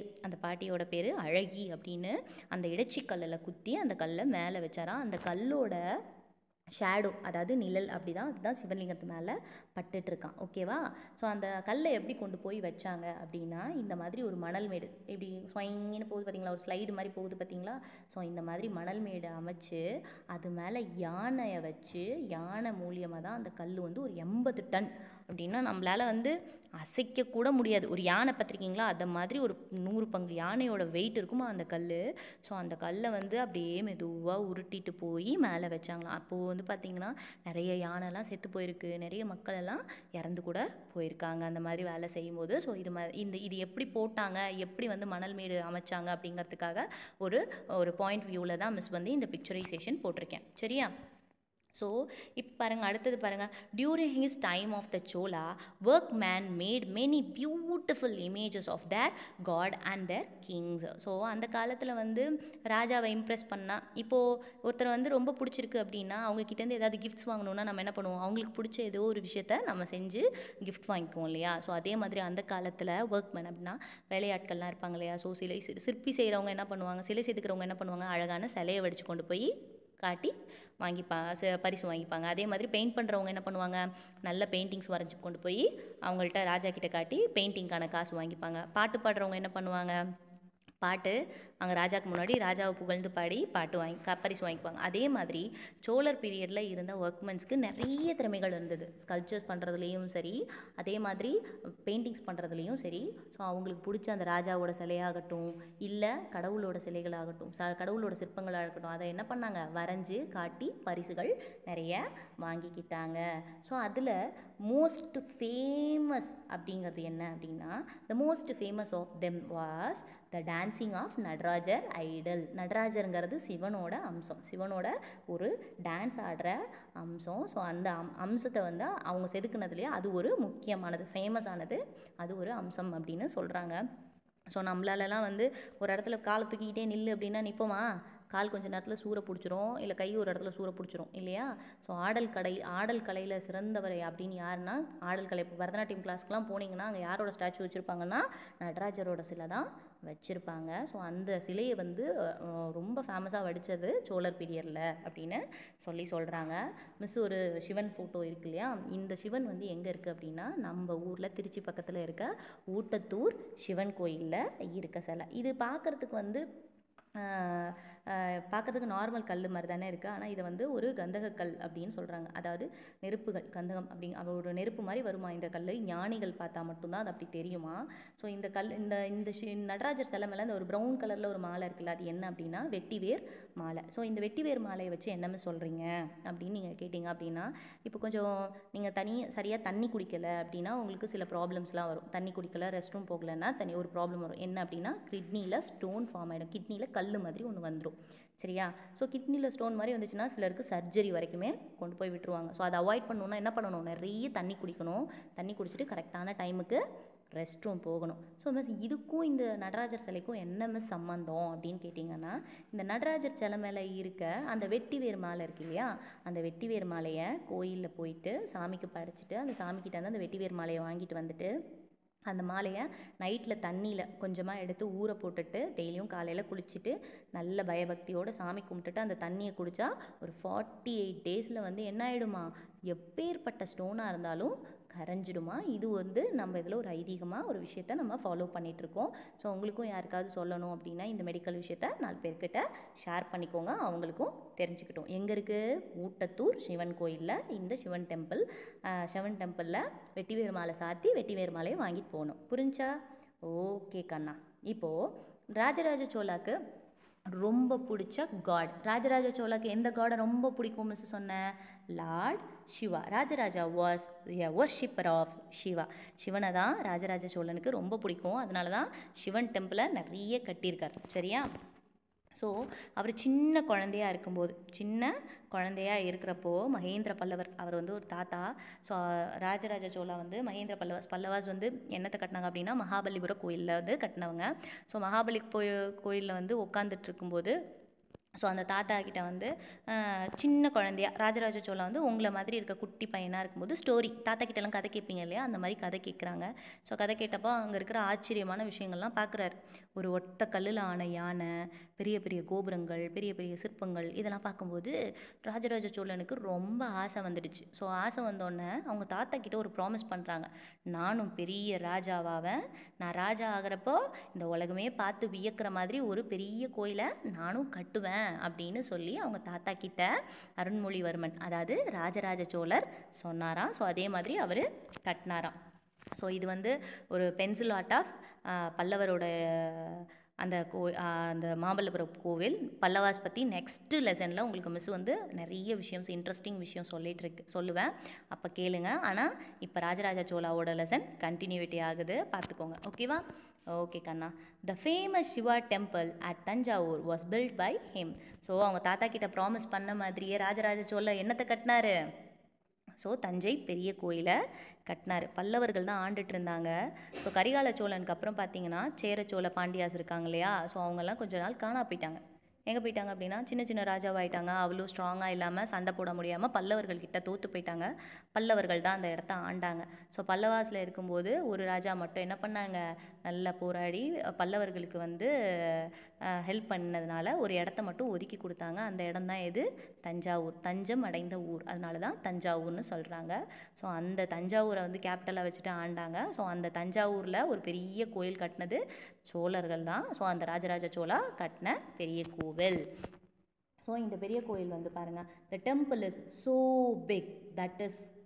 Speaker 1: பேர் அழகி அப்படின்னு அந்த இடைச்சிக்கல்லில் குத்தி அந்த கல்லை மேலே வச்சாராம். அந்த கல்லோட ஷேடோ, அதாவது நிழல், அதுதான் சிவலிங்கத்து மேலே பட்டுட்ருக்கான். ஓகேவா? ஸோ அந்த கல்லை எப்படி கொண்டு போய் வச்சாங்க அப்படின்னா, இந்த மாதிரி ஒரு மணல் மேடு இப்படி ஸ்வைங்கின்னு போகுது பார்த்தீங்களா, ஒரு ஸ்லைடு மாதிரி போகுது பார்த்தீங்களா? ஸோ இந்த மாதிரி மணல் மேடு அமைச்சு அது மேலே யானையை வச்சு, யானை மூலியமாக தான் அந்த கல் வந்து ஒரு 80 டன் அப்படின்னா நம்மளால் வந்து அசைக்கக்கூட முடியாது. ஒரு யானை பார்த்துருக்கீங்களா, அதை மாதிரி ஒரு 100 பங்கு யானையோட வெயிட் இருக்குமா அந்த கல். ஸோ அந்த கல்லை வந்து அப்படியே மெதுவாக உருட்டிட்டு போய் மேலே வச்சாங்களாம். அப்போது வந்து பார்த்திங்கன்னா நிறைய யானைலாம் செத்து போயிருக்கு, நிறைய மக்கள் எல்லாம் இறந்து கூட போயிருக்காங்க அந்த மாதிரி வேலை செய்யும்போது. ஸோ இது எப்படி போட்டாங்க, எப்படி வந்து மணல் மேடு அமைச்சாங்க அப்படிங்கிறதுக்காக ஒரு ஒரு பாயிண்ட் வியூவில் தான் மிஸ் வந்து இந்த பிக்சரைசேஷன் போட்டிருக்கேன். சரியா? ஸோ இப்போ பாருங்கள், அடுத்தது பாருங்கள். During his time of the Chola workmen made many beautiful images of their god and their kings. So அந்த காலத்தில் வந்து ராஜாவை இம்ப்ரெஸ் பண்ணால், இப்போது ஒருத்தர் வந்து ரொம்ப பிடிச்சிருக்கு அப்படின்னா அவங்கக்கிட்டேருந்து ஏதாவது கிஃப்ட்ஸ் வாங்கணுன்னா நம்ம என்ன பண்ணுவோம், அவங்களுக்கு பிடிச்ச ஏதோ ஒரு விஷயத்த நம்ம செஞ்சு கிஃப்ட் வாங்கிக்குவோம் இல்லையா. ஸோ அதே மாதிரி அந்த காலத்தில் ஒர்க்மேன் அப்படின்னா வேலையாட்கள்லாம் இருப்பாங்க இல்லையா. ஸோ சிற்பி செய்கிறவங்க என்ன பண்ணுவாங்க, சிலை செதுக்கிறவங்க என்ன பண்ணுவாங்க, அழகான சிலையை வடித்து கொண்டு போய் காட்டி பரிசு வாங்கிப்பாங்க. அதே மாதிரி பெயிண்ட் பண்ணுறவங்க என்ன பண்ணுவாங்க, நல்ல பெயிண்டிங்ஸ் வரைஞ்சி கொண்டு போய் அவங்கள்ட்ட ராஜா கிட்ட காட்டி பெயிண்டிங்கான காசு வாங்கிப்பாங்க. பாட்டு பாடுறவங்க என்ன பண்ணுவாங்க, பாட்டு அங்கே ராஜாவுக்கு முன்னாடி ராஜாவை புகழ்ந்து பாடி பாட்டு பரிசு வாங்கிக்குவாங்க. அதே மாதிரி சோழர் பீரியடில் இருந்த ஒர்க்மென்ஸ்க்கு நிறைய திறமைகள் இருந்தது. ஸ்கல்ப்சர்ஸ் பண்ணுறதுலேயும் சரி, அதே மாதிரி பெயிண்டிங்ஸ் பண்ணுறதுலேயும் சரி. ஸோ அவங்களுக்கு பிடிச்ச அந்த ராஜாவோட சிலையாகட்டும், இல்லை கடவுளோட சிலைகளாகட்டும், கடவுளோட சிற்பங்களாகட்டும், அதை என்ன பண்ணாங்க, வரைஞ்சி காட்டி பரிசுகள் நிறைய வாங்கிக்கிட்டாங்க. ஸோ அதில் மோஸ்ட் ஃபேமஸ் அப்படிங்கிறது என்ன அப்படின்னா, the most famous of them was the dancing of Natarajar idol. நடராஜருங்கிறது சிவனோட அம்சம், சிவனோட ஒரு டான்ஸ் ஆடுற அம்சம். ஸோ அந்த அம்சத்தை வந்து அவங்க செதுக்குனதுலேயே அது ஒரு முக்கியமானது, ஃபேமஸானது, அது ஒரு அம்சம் அப்படின்னு சொல்கிறாங்க. ஸோ நம்மளாலலாம் வந்து ஒரு இடத்துல காலை தூக்கிக்கிட்டே நில்லு அப்படின்னா நிற்போமா, கால் கொஞ்சம் நேரத்தில் சூறை பிடிச்சிரும், இல்லை கை ஒரு இடத்துல சூறை பிடிச்சிரும் இல்லையா. ஸோ ஆடல் கலையில் சிறந்தவர் அப்படின்னு யாருன்னா, ஆடல் கலை, இப்போ பரதநாட்டியம் கிளாஸ்க்குலாம் போனீங்கன்னா அங்கே யாரோட ஸ்டாச்சு வச்சுருப்பாங்கன்னா நடராஜரோட சிலை தான் வச்சுருப்பாங்க. ஸோ அந்த சிலையை வந்து ரொம்ப ஃபேமஸாக வடித்தது சோழர் பீரியடில் அப்படின்னு சொல்கிறாங்க. மிஸ் ஒரு சிவன் ஃபோட்டோ இருக்கு இல்லையா, இந்த சிவன் வந்து எங்கே இருக்குது அப்படின்னா நம்ம ஊரில் திருச்சி பக்கத்தில் இருக்க ஊட்டத்தூர் சிவன் கோயிலில் இருக்க சிலை. இது பார்க்குறதுக்கு வந்து பார்க்குறதுக்கு நார்மல் கல் மாதிரி தானே இருக்குது. ஆனால் இதை வந்து ஒரு கந்தக கல் அப்படின்னு சொல்கிறாங்க. அதாவது நெருப்புகள், கந்தகம் ஒரு நெருப்பு மாதிரி வருமா இந்த கல். ஞானிகள் பார்த்தா மட்டும்தான் அது அப்படி தெரியுமா. ஸோ இந்த கல் இந்த நடராஜர் சிலை மேலே இந்த ஒரு ப்ரௌன் கலரில் ஒரு மாலை இருக்குல்ல, அது என்ன அப்படின்னா வெட்டிவேர் மாலை. ஸோ இந்த வெட்டிவேர் மாலையை வச்சு என்னமே சொல்கிறீங்க அப்படின்னு நீங்கள் கேட்டிங்க அப்படின்னா, இப்போ கொஞ்சம் நீங்கள் சரியாக தண்ணி குடிக்கலை அப்படின்னா உங்களுக்கு சில ப்ராப்ளம்ஸ்லாம் வரும். தண்ணி குடிக்கலை, ரெஸ்ட் ரூம் போகலைன்னா ஒரு ப்ராப்ளம் வரும். என்ன அப்படின்னா கிட்னியில் ஸ்டோன் ஃபார்ம் ஆகிடும், கிட்னியில் கல் மாதிரி ஒன்று வந்துடும். சரியா. ஸோ கிட்னியில் ஸ்டோன் மாதிரி வந்துச்சுன்னா சிலருக்கு சர்ஜரி வரைக்குமே கொண்டு போய் விட்டுருவாங்க. ஸோ அதை அவாய்ட் பண்ணணுன்னா என்ன பண்ணணும், நிறைய தண்ணி குடிக்கணும். தண்ணி குடிச்சிட்டு கரெக்டான டைமுக்கு ரெஸ்ட் ரூம் போகணும். ஸோ மிஸ் இதுக்கும் இந்த நடராஜர் சிலைக்கும் என்ன மிஸ் சம்மந்தம் அப்படின்னு கேட்டிங்கன்னா, இந்த நடராஜர் சிலை மேலே இருக்க அந்த வெட்டிவேர் மாலை இருக்கு இல்லையா, அந்த வெட்டிவேர் மாலையை கோயிலில் போயிட்டு சாமிக்கு படைச்சிட்டு அந்த சாமிக்கிட்ட வந்து அந்த வெட்டிவேர் மாலையை வாங்கிட்டு வந்துட்டு அந்த மாலையை நைட்டில் தண்ணியில் கொஞ்சமாக எடுத்து ஊற போட்டுட்டு டெய்லியும் காலையில் குளிச்சுட்டு நல்ல பயபக்தியோடு சாமி கும்பிட்டுட்டு அந்த தண்ணியை குடித்தா ஒரு 48 டேஸில் வந்து என்ன ஆகிடுமா, எப்பேற்பட்ட ஸ்டோனாக இருந்தாலும் கரைஞ்சிடுமா. இது வந்து நம்ம இதில் ஒரு ஐதீகமாக ஒரு விஷயத்த நம்ம ஃபாலோ பண்ணிகிட்ருக்கோம். ஸோ உங்களுக்கும் யாருக்காவது சொல்லணும் அப்படின்னா இந்த மெடிக்கல் விஷயத்த 4 பேர்கிட்ட ஷேர் பண்ணிக்கோங்க, அவங்களுக்கும் தெரிஞ்சுக்கிட்டோம். எங்கே இருக்குது, ஊட்டத்தூர் சிவன் கோயிலில் இந்த சிவன் டெம்பிளில் வெட்டிவேர் மாலை சாத்தி வெட்டிவேர் மாலையை வாங்கிட்டு போகணும். புரிஞ்சா? ஓகே கண்ணா. இப்போது ராஜராஜ சோழாக்கு ரொம்ப பிடிச்ச காட், ராஜராஜ சோழாக்கு எந்த காடை ரொம்ப பிடிக்கும் மிஸ் சொன்னேன், lord Shiva. Rajaraja was a worshipper of Shiva. சிவனை தான் ராஜராஜ சோழனுக்கு ரொம்ப பிடிக்கும். அதனால தான் சிவன் டெம்பிளை நிறைய கட்டியிருக்கார். சரியா. ஸோ அவர் சின்ன குழந்தையாக இருக்கிறப்போ மகேந்திர பல்லவர் அவர் வந்து ஒரு தாத்தா. ஸோ ராஜராஜ சோழா வந்து மகேந்திர பல்லவாஸ் வந்து என்னத்தை கட்டினாங்க அப்படின்னா மகாபலிபுரம் கோயிலில் வந்து கட்டினவங்க. ஸோ மகாபலி கோயிலில் வந்து உட்காந்துட்டு இருக்கும்போது ஸோ அந்த தாத்தா கிட்ட வந்து சின்ன குழந்தையா ராஜராஜ சோழா வந்து உங்களை மாதிரி இருக்க குட்டி பையனாக இருக்கும்போது ஸ்டோரி தாத்தா கிட்டலாம் கதை கேட்பீங்க இல்லையா, அந்த மாதிரி கதை கேட்குறாங்க. ஸோ கதை கேட்டப்போ அங்கே இருக்கிற ஆச்சரியமான விஷயங்கள்லாம் பார்க்குறாரு. ஒரு ஒத்த கல்லில் ஆன யானை, பெரிய பெரிய கோபுரங்கள், பெரிய பெரிய சிற்பங்கள், இதெல்லாம் பார்க்கும்போது ராஜராஜ சோழனுக்கு ரொம்ப ஆசை வந்துடுச்சு. ஸோ ஆசை வந்தோடனே அவங்க தாத்தா கிட்ட ஒரு ப்ராமிஸ் பண்ணுறாங்க, நானும் பெரிய ராஜாவாவேன், நான் ராஜா ஆகிறப்போ இந்த உலகமே பார்த்து வியக்கிற மாதிரி ஒரு பெரிய கோயிலை நானும் கட்டுவேன் அப்படின்னு சொல்லி அவங்க தாத்தா கிட்ட அருண்மொழிவர்மன் அதாவது ராஜராஜ சோழர் சொன்னாராம். ஸோ அதே மாதிரி அவர் கட்டினாராம். ஸோ இது வந்து ஒரு பென்சில் ஆர்ட் ஆஃப் பல்லவரோட அந்த மாமல்லபுரம் கோவில் பல்லவாஸ் பற்றி நெக்ஸ்ட்டு லெசனில் உங்களுக்கு மிஸ் வந்து நிறைய விஷயம் இன்ட்ரெஸ்டிங் விஷயம் சொல்லுவேன், அப்போ கேளுங்க. ஆனால் இப்போ ராஜராஜ சோழாவோட லெசன் கண்டினியூட்டி ஆகுது, பார்த்துக்கோங்க. ஓகேவா? ஓகே கண்ணா. The famous Shiva temple at Thanjavur was built by him. So அவங்க தாத்தா கிட்ட ப்ராமிஸ் பண்ண மாதிரியே ராஜராஜ சோழர் என்னத்தை கட்டினாரு? ஸோ தஞ்சை பெரிய கோயிலை கட்டினார். பல்லவர்கள் தான் ஆண்டுட்டு இருந்தாங்க. ஸோ கரிகால சோழனுக்கு அப்புறம் பார்த்தீங்கன்னா சேர சோழ பாண்டியாஸ் இருக்காங்க இல்லையா, ஸோ அவங்கெல்லாம் கொஞ்ச நாள் காணா போயிட்டாங்க. எங்கே போயிட்டாங்க அப்படின்னா சின்ன சின்ன ராஜாவாயிட்டாங்க. அவ்வளோ ஸ்ட்ராங்காக இல்லாமல் சண்டை போட முடியாமல் பல்லவர்கள்கிட்ட தோற்று போயிட்டாங்க. பல்லவர்கள் தான் அந்த இடத்த ஆண்டாங்க. ஸோ பல்லவாஸில் இருக்கும்போது ஒரு ராஜா மட்டும் என்ன பண்ணாங்க, நல்லா போராடி பல்லவர்களுக்கு வந்து ஹெல்ப் பண்ணதுனால ஒரு இடத்த மட்டும் ஒதுக்கி கொடுத்தாங்க. அந்த இடம் தான் எது? தஞ்சாவூர். தஞ்சம் அடைந்த ஊர், அதனால தான் தஞ்சாவூர்னு சொல்கிறாங்க. ஸோ அந்த தஞ்சாவூரை வந்து கேபிட்டலாக வச்சுட்டு ஆண்டாங்க. ஸோ அந்த தஞ்சாவூரில் ஒரு பெரிய கோயில் கட்டினது சோழர்கள் தான். ஸோ அந்த ராஜராஜ சோழா கட்டின பெரிய கோவில். ஸோ இந்த பெரிய கோயில் வந்து பாருங்கள், the temple is so big that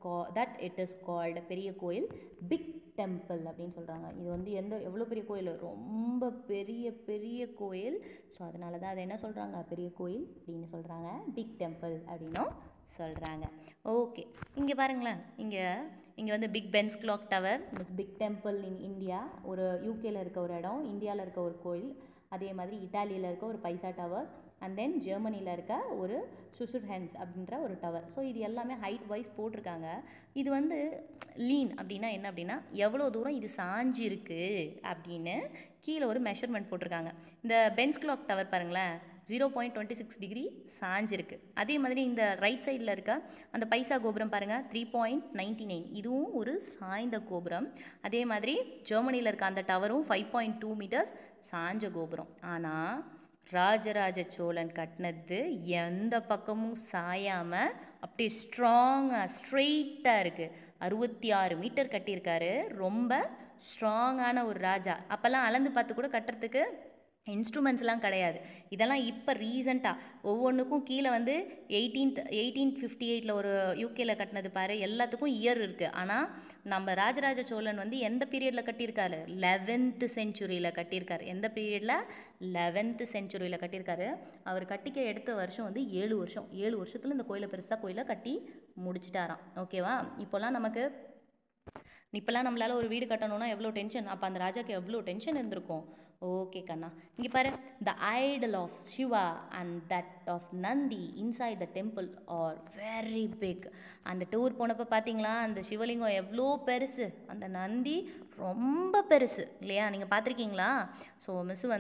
Speaker 1: it is called Periya Kovil big temple அப்படின்னு சொல்கிறாங்க. இது வந்து எவ்வளோ பெரிய கோயில், ரொம்ப பெரிய கோயில். ஸோ அதனால தான் அதை என்ன சொல்கிறாங்க, பெரிய கோயில் அப்படின்னு சொல்கிறாங்க, பிக் டெம்பிள் அப்படின்னும் சொல்கிறாங்க. ஓகே, இங்கே பாருங்களேன், இங்கே வந்து Big Ben's clock tower, big temple in India, ஒரு யூகேல இருக்க ஒரு இடம், இந்தியாவில் இருக்க ஒரு கோயில், அதே மாதிரி இட்டாலியில் இருக்க ஒரு பைசா டவர்ஸ், அண்ட் தென் ஜெர்மனியில் இருக்க ஒரு சுசுர்ஹென்ஸ் அப்படின்ற ஒரு டவர். ஸோ இது எல்லாமே ஹைட் வைஸ் போட்டிருக்காங்க. இது வந்து லீன் அப்படின்னா என்ன அப்படின்னா எவ்வளோ தூரம் இது சாஞ்சி இருக்குது அப்படின்னு கீழே ஒரு மெஷர்மெண்ட் போட்டிருக்காங்க. இந்த பென்ஸ் கிளாக் டவர் பாருங்களேன், 0.26 டிகிரி சாஞ்சிருக்கு. அதே மாதிரி இந்த ரைட் சைடில் இருக்க அந்த பைசா கோபுரம் பாருங்கள், 3.99, இதுவும் ஒரு சாய்ந்த கோபுரம். அதே மாதிரி ஜெர்மனியில் இருக்க அந்த டவரும் 5.2 மீட்டர்ஸ் சாஞ்ச கோபுரம். ஆனால் ராஜராஜ சோழன் கட்டினது எந்த பக்கமும் சாயாமல் அப்படியே ஸ்ட்ராங்காக ஸ்ட்ரெயிட்டாக இருக்குது. 66 மீட்டர் கட்டியிருக்காரு. ரொம்ப ஸ்ட்ராங்கான ஒரு ராஜா. அப்போல்லாம் அளந்து பார்த்து கூட கட்டுறதுக்கு இன்ஸ்ட்ருமெண்ட்ஸ்லாம் கிடையாது. இதெல்லாம் இப்போ ரீசண்டாக ஒவ்வொன்றுக்கும் கீழே வந்து 1858 ஒரு யூகேல கட்டினது பாரு, எல்லாத்துக்கும் இயர் இருக்குது. ஆனால் நம்ம ராஜராஜ சோழன் வந்து எந்த பீரியடில் கட்டியிருக்காரு, 11th செஞ்சுரியில் கட்டியிருக்காரு. எந்த பீரியடில், 11th செஞ்சுரியில் கட்டியிருக்காரு. அவர் கட்டிக்க எடுத்த வருஷம் வந்து 7 வருஷம். 7 வருஷத்தில் இந்த கோயிலை கட்டி முடிச்சிட்டாராம். ஓகேவா? இப்போல்லாம் நம்மளால் ஒரு வீடு கட்டணும்னா எவ்வளோ டென்ஷன், அப்போ அந்த ராஜாக்கு எவ்வளோ டென்ஷன் இருந்திருக்கும். ஓகே கண்ணா, இங்கே பாரு, the idol of Shiva and that of Nandi inside the temple are very big. அந்த டூர் போனப்போ பார்த்தீங்களா, அந்த சிவலிங்கம் எவ்வளோ பெருசு, அந்த நந்தி ரொம்ப பெருசு இல்லையா, நீங்கள் பார்த்துருக்கீங்களா? ஸோ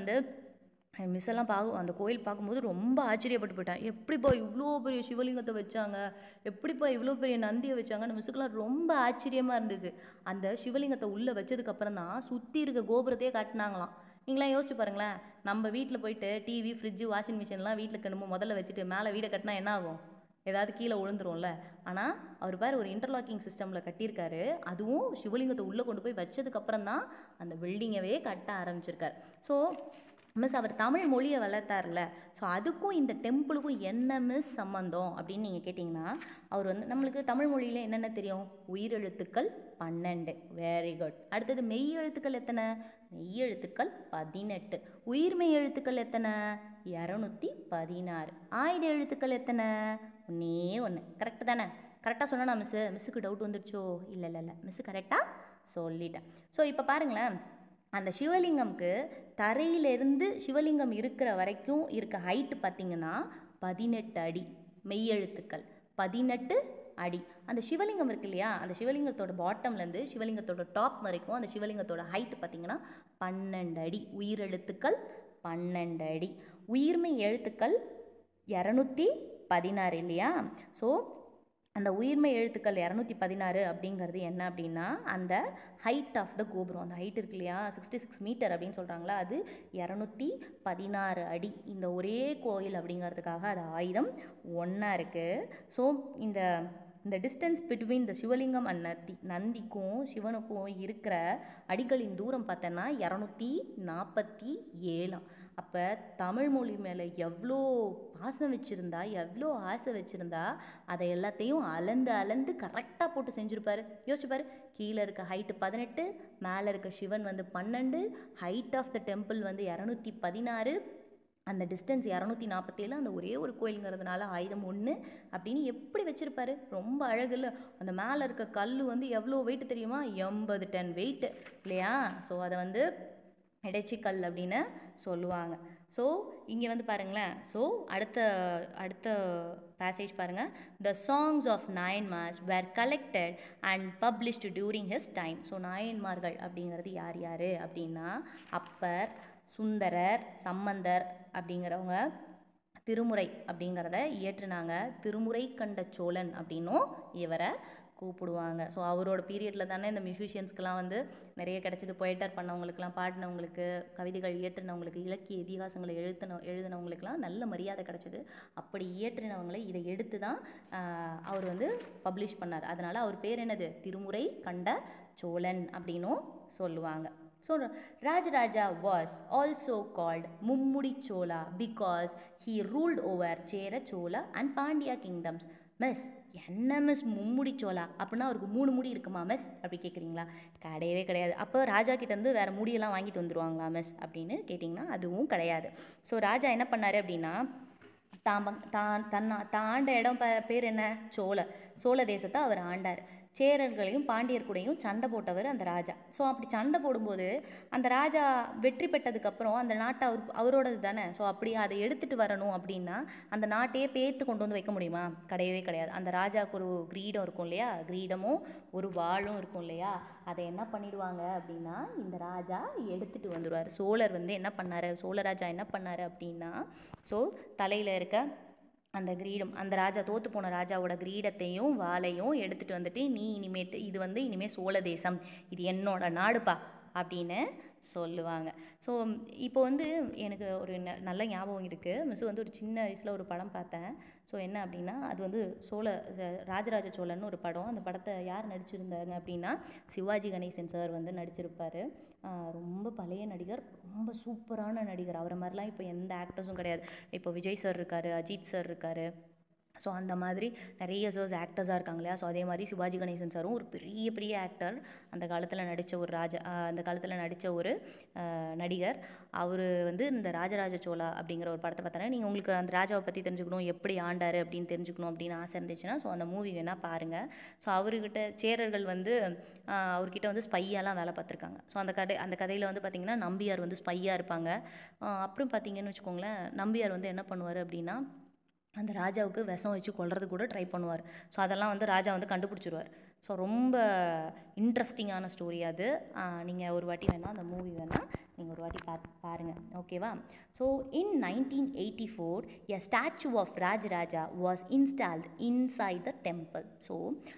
Speaker 1: மிஸ் எல்லாம் அந்த கோயில் பார்க்கும்போது ரொம்ப ஆச்சரியப்பட்டு போயிட்டேன். எப்படிப்பா இவ்வளோ பெரிய சிவலிங்கத்தை வச்சாங்க, எப்படிப்பா இவ்வளோ பெரிய நந்தியை வச்சாங்க, அந்த மிஸ்ஸுக்கெல்லாம் ரொம்ப ஆச்சரியமாக இருந்தது. அந்த சிவலிங்கத்தை உள்ளே வச்சதுக்கப்புறம் தான் சுற்றி இருக்க கோபுரத்தையே காட்டினாங்களாம். நீங்களாம் யோசிச்சு பாருங்களேன், நம்ம வீட்டில் போயிட்டு டிவி, ஃப்ரிட்ஜு, வாஷிங் மிஷின்லாம் வீட்டில் கணுமோ முதல்ல வச்சுட்டு மேலே வீடை கட்டினா என்ன ஆகும், ஏதாவது கீழே விழுந்துரும்ல. ஆனால் அவர் பாரு ஒரு இன்டர்லாக்கிங் சிஸ்டமில் கட்டியிருக்காரு. அதுவும் சிவலிங்கத்தை உள்ளே கொண்டு போய் வச்சதுக்கப்புறம் தான் அந்த பில்டிங்கவே கட்ட ஆரம்பிச்சிருக்கார். ஸோ மிஸ் அவர் தமிழ் மொழியை வளர்த்தார்ல, ஸோ அதுக்கும் இந்த டெம்பிளுக்கும் என்ன மிஸ் சம்மந்தம் அப்படின்னு நீங்கள் கேட்டிங்கன்னா, அவர் வந்து நம்மளுக்கு தமிழ் மொழியில் என்னென்ன தெரியும், உயிரெழுத்துக்கள் 12, வெரி குட். அடுத்தது மெய் எழுத்துக்கள் எத்தனை, மெய் எழுத்துக்கள் 18. உயிர்மெய் எழுத்துக்கள் எத்தனை, 216. ஆயுத எழுத்துக்கள் எத்தனை, 1. கரெக்டு தானே? கரெக்டாக சொன்னா மிஸ்ஸுக்கு டவுட் வந்துடுச்சோ? இல்லை, மிஸ்ஸு கரெக்டாக சொல்லிட்டேன். ஸோ இப்போ பாருங்களேன், அந்த சிவலிங்கம்க்கு தரையிலிருந்து சிவலிங்கம் இருக்கிற வரைக்கும் இருக்க ஹைட்டு பார்த்திங்கன்னா 18 அடி. மெய்யெழுத்துக்கள் 18 அடி. அந்த சிவலிங்கம் இருக்கு இல்லையா, அந்த சிவலிங்கத்தோட பாட்டம்லேருந்து சிவலிங்கத்தோட டாப் வரைக்கும் அந்த சிவலிங்கத்தோட ஹைட்டு பார்த்திங்கன்னா 12 அடி. உயிரெழுத்துக்கள் 12 அடி. உயிர்மெய் எழுத்துக்கள் 216 இல்லையா? ஸோ அந்த உயிர்மெய் எழுத்துக்கள் 216 அப்படிங்கிறது என்ன அப்படின்னா அந்த ஹைட் ஆஃப் த கோபுரம். அந்த ஹைட் இருக்கு இல்லையா, 66 மீட்டர் அப்படின்னு சொல்கிறாங்களா, அது 216 அடி. இந்த ஒரே கோயில் அப்படிங்கிறதுக்காக அது ஆயுதம் ஒன்றா இருக்குது. ஸோ இந்த distance between the Shivalingam and நந்திக்கும் சிவனுக்கும் இருக்கிற அடிகளின் தூரம் பார்த்தோன்னா 247. அப்போ தமிழ் மொழி மேலே எவ்வளோ பாசம் வச்சுருந்தா, எவ்வளோ ஆசை வச்சுருந்தா, அதை எல்லாத்தையும் அளந்து அளந்து கரெக்டாக போட்டு செஞ்சுருப்பாரு. யோசிச்சுப்பாரு, கீழே இருக்க ஹைட்டு 18, மேலே இருக்க சிவன் வந்து 12, ஹைட் ஆஃப் த டெம்பிள் வந்து 216, அந்த டிஸ்டன்ஸ் 247, அந்த ஒரே ஒரு கோயிலுங்கிறதுனால ஆயுதம் 1 அப்படின்னு எப்படி வச்சுருப்பாரு. ரொம்ப அழகு இல்லை? அந்த மேலே இருக்க கல் வந்து எவ்வளோ வெயிட் தெரியுமா? 80 டன் வெயிட்டு இல்லையா? ஸோ அதை வந்து இடைச்சிக்கல் அப்படின்னு சொல்லுவாங்க. ஸோ இங்கே வந்து பாருங்களேன். ஸோ அடுத்த அடுத்த பேசேஜ் பாருங்கள். The songs of Nayanmars were collected and published during his time. So நாயன்மார்கள் அப்படிங்கிறது யார் யார் அப்படின்னா, அப்பர், சுந்தரர், சம்பந்தர் அப்படிங்கிறவங்க திருமுறை அப்படிங்கிறத இயற்றுனாங்க. திருமுறை கண்ட சோழன் அப்படின்னும் இவரை கூப்பிடுவாங்க. ஸோ அவரோட பீரியடில் தானே இந்த மியூசிஷியன்ஸ்க்கெலாம் வந்து நிறைய கிடச்சிது. பொயட்டர் பண்ணவங்களுக்கெலாம், பாடினவங்களுக்கு, கவிதைகள் இயற்றினவங்களுக்கு, இலக்கிய இதிகாசங்களை எழுதினவங்களுக்கெலாம் நல்ல மரியாதை கிடச்சிது. அப்படி இயற்றினவங்களை இதை எடுத்து தான் அவர் வந்து பப்ளிஷ் பண்ணார். அதனால் அவர் பேர் என்னது? திருமுறை கண்ட சோழன் அப்படின்னும் சொல்லுவாங்க. So Rajaraja was also called Mummudi Chola because he ruled over Chera, Chola and Pandya kingdoms. Miss என்ன மிஸ் மும்முடி சோளா அப்படின்னா அவருக்கு 3 முடி இருக்குமா மிஸ் அப்படி கேட்குறீங்களா? கிடையவே கிடையாது. அப்போ ராஜா கிட்டேருந்து வேறு முடியெல்லாம் வாங்கிட்டு வந்துடுவாங்களா மிஸ் அப்படின்னு கேட்டிங்கன்னா அதுவும் கிடையாது. ஸோ ராஜா என்ன பண்ணார் அப்படின்னா, தான் ஆண்ட இடம் பேர் என்ன? சோழ தேசத்தை அவர் ஆண்டார். சேரர்களையும் பாண்டியர் கூடையும் சண்டை போட்டவர் அந்த ராஜா. ஸோ அப்படி சண்டை போடும்போது அந்த ராஜா வெற்றி பெற்றதுக்கப்புறம் அந்த நாட்டை அவரோடது தானே. ஸோ அப்படி அதை எடுத்துகிட்டு வரணும் அப்படின்னா அந்த நாட்டையே பேத்து கொண்டு வந்து வைக்க முடியுமா? கிடையவே கிடையாது. அந்த ராஜாவுக்கு ஒரு கிரீடம் இருக்கும் இல்லையா? கிரீடமும் ஒரு வாளும் இருக்கும் இல்லையா? அதை என்ன பண்ணிடுவாங்க அப்படின்னா இந்த ராஜா எடுத்துகிட்டு வந்துடுவார். சோழர் வந்து என்ன பண்ணார், சோழராஜா என்ன பண்ணார் அப்படின்னா, ஸோ தலையில் இருக்க அந்த கிரீடம், அந்த ராஜா தோற்று போன ராஜாவோட கிரீடத்தையும் வாளையும் எடுத்துகிட்டு வந்துட்டு, நீ இனிமேட்டு இது வந்து இனிமேல் சோழ தேசம், இது என்னோட நாடுப்பா அப்படின்னு சொல்லுவாங்க. ஸோ இப்போ வந்து எனக்கு ஒரு நல்ல ஞாபகம் இருக்குது. மிஸ் வந்து ஒரு சின்ன வயசில் ஒரு படம் பார்த்தேன். ஸோ என்ன அப்படின்னா, அது வந்து ராஜராஜ சோழன் ஒரு படம். அந்த படத்தை யார் நடிச்சிருந்தாங்க அப்படின்னா சிவாஜி கணேசன் சார் வந்து நடிச்சிருப்பார். ரொம்ப பழைய நடிகர், ரொம்ப சூப்பரான நடிகர். அவரை மாதிரிலாம் இப்போ எந்த ஆக்டர்ஸும் கிடையாது. இப்போ விஜய் சார் இருக்கார், அஜித் சார் இருக்கார். ஸோ அந்த மாதிரி நிறைய சர்ஸ் ஆக்டர்ஸாக இருக்காங்க இல்லையா? ஸோ அதே மாதிரி சிவாஜி கணேசன் சாரும் ஒரு பெரிய பெரிய ஆக்டர். அந்த காலத்தில் நடித்த ஒரு நடிகர். அவர் வந்து இந்த ராஜராஜ சோழா அப்படிங்கிற ஒரு படத்தை பார்த்தோன்னா, நீங்கள் உங்களுக்கு அந்த ராஜாவை பற்றி தெரிஞ்சுக்கணும், எப்படி ஆண்டார் அப்படின்னு தெரிஞ்சுக்கணும் அப்படின்னு ஆசை இருந்துச்சுன்னா ஸோ அந்த மூவி வேணால் பாருங்கள். ஸோ அவர்கிட்ட சேரர்கள் வந்து அவர்கிட்ட வந்து ஸ்பையாலாம் வேலை பார்த்துருக்காங்க. ஸோ அந்த கதையில் வந்து பார்த்திங்கன்னா நம்பியார் வந்து ஸ்பையாக இருப்பாங்க. அப்புறம் பார்த்திங்கன்னு வச்சுக்கோங்களேன், நம்பியார் வந்து என்ன பண்ணுவார் அப்படின்னா அந்த ராஜாவுக்கு விஷம் வச்சு கொல்றது கூட ட்ரை பண்ணுவார். ஸோ அதெல்லாம் வந்து ராஜா வந்து கண்டுபிடிச்சிருவார். ஸோ ரொம்ப இன்ட்ரெஸ்டிங்கான ஸ்டோரி அது. நீங்கள் ஒரு வாட்டி வேணால் அந்த மூவி வேணால் நீங்கள் ஒரு வாட்டி பாருங்கள். ஓகேவா? So in 1984 a statue of Rajaraja was installed inside the temple. So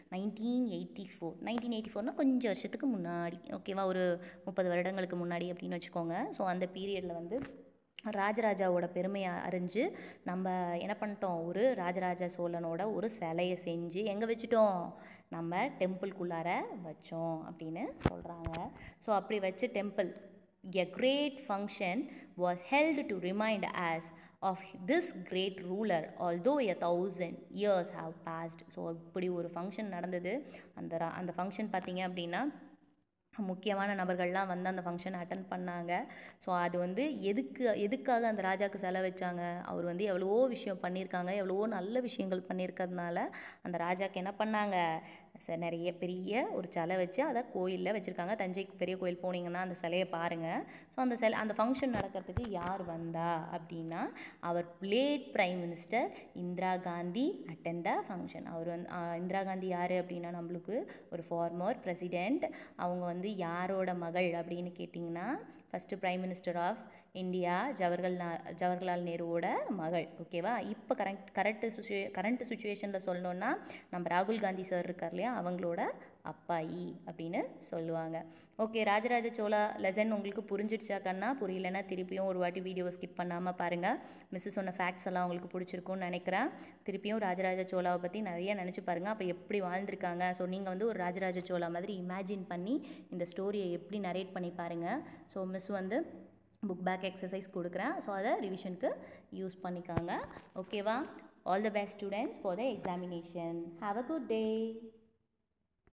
Speaker 1: 1984 கொஞ்சம் வருஷத்துக்கு முன்னாடி, ஓகேவா? ஒரு 30 வருடங்களுக்கு முன்னாடி அப்படின்னு வச்சுக்கோங்க. ஸோ அந்த பீரியடில் வந்து ராஜராஜாவோட பெருமையை அறிஞ்சு நம்ம என்ன பண்ணிட்டோம், ஒரு ராஜராஜ சோழனோட ஒரு சிலையை செஞ்சு எங்கே வச்சுட்டோம், நம்ம டெம்பிள்குள்ளார வச்சோம் அப்படின்னு சொல்கிறாங்க. ஸோ அப்படி வச்ச temple a great function was held to remind us of this great ruler although 1000 years have passed. So இப்படி ஒரு ஃபங்க்ஷன் நடந்தது. அந்த ஃபங்க்ஷன் பார்த்தீங்க அப்படின்னா முக்கியமான நபர்கள்லாம் வந்து அந்த ஃபங்க்ஷன் அட்டன் பண்ணாங்க. ஸோ அது வந்து எதுக்காக அந்த ராஜாவுக்கு செலவு வச்சாங்க, அவர் வந்து எவ்வளவோ விஷயம் பண்ணியிருக்காங்க, எவ்வளவோ நல்ல விஷயங்கள் பண்ணியிருக்கிறதுனால அந்த ராஜாவுக்கு என்ன பண்ணாங்க, நிறைய பெரிய ஒரு சிலை வச்சு அதை கோயிலில் வச்சுருக்காங்க. தஞ்சை பெரிய கோயில் போனீங்கன்னா அந்த சிலையை பாருங்கள். ஸோ அந்த ஃபங்க்ஷன் நடக்கிறதுக்கு யார் வந்தா அப்படின்னா அவர் late prime minister Indira Gandhi attend the function. அவர் வந்து இந்திரா காந்தி யார் அப்படின்னா நம்மளுக்கு ஒரு ஃபார்மர் பிரசிடெண்ட். அவங்க வந்து யாரோட மகள் அப்படின்னு கேட்டிங்கன்னா first prime minister of India Jawaharlal நேருவோட மகள். ஓகேவா? இப்போ கரண்ட் சுச்சுவேஷனில் சொல்லணுன்னா நம்ம ராகுல் காந்தி சார் இருக்கார் இல்லையா, அவங்களோட அப்பாயி அப்படின்னு சொல்லுவாங்க. ஓகே, ராஜராஜ சோழா லெசன் உங்களுக்கு புரிஞ்சிடுச்சா கண்ணா? புரியலன்னா திருப்பியும் ஒரு வாட்டி வீடியோவை ஸ்கிப் பண்ணாமல் பாருங்கள். மிஸ்ஸு சொன்ன ஃபேக்ட்ஸ் எல்லாம் உங்களுக்கு பிடிச்சிருக்கும்னு நினைக்கிறேன். திருப்பியும் ராஜராஜ சோழாவை பற்றி நிறைய நினச்சி பாருங்கள். அப்போ எப்படி வாழ்ந்திருக்காங்க. ஸோ நீங்கள் வந்து ஒரு ராஜராஜ சோழா மாதிரி இமேஜின் பண்ணி இந்த ஸ்டோரியை எப்படி நரேட் பண்ணி பாருங்கள். ஸோ மிஸ் வந்து புக் பேக் எக்ஸசைஸ் கொடுக்குறேன். ஸோ அதை ரிவிஷனுக்கு யூஸ் பண்ணிக்காங்க. ஓகேவா? All the best students for the examination. Have a good day.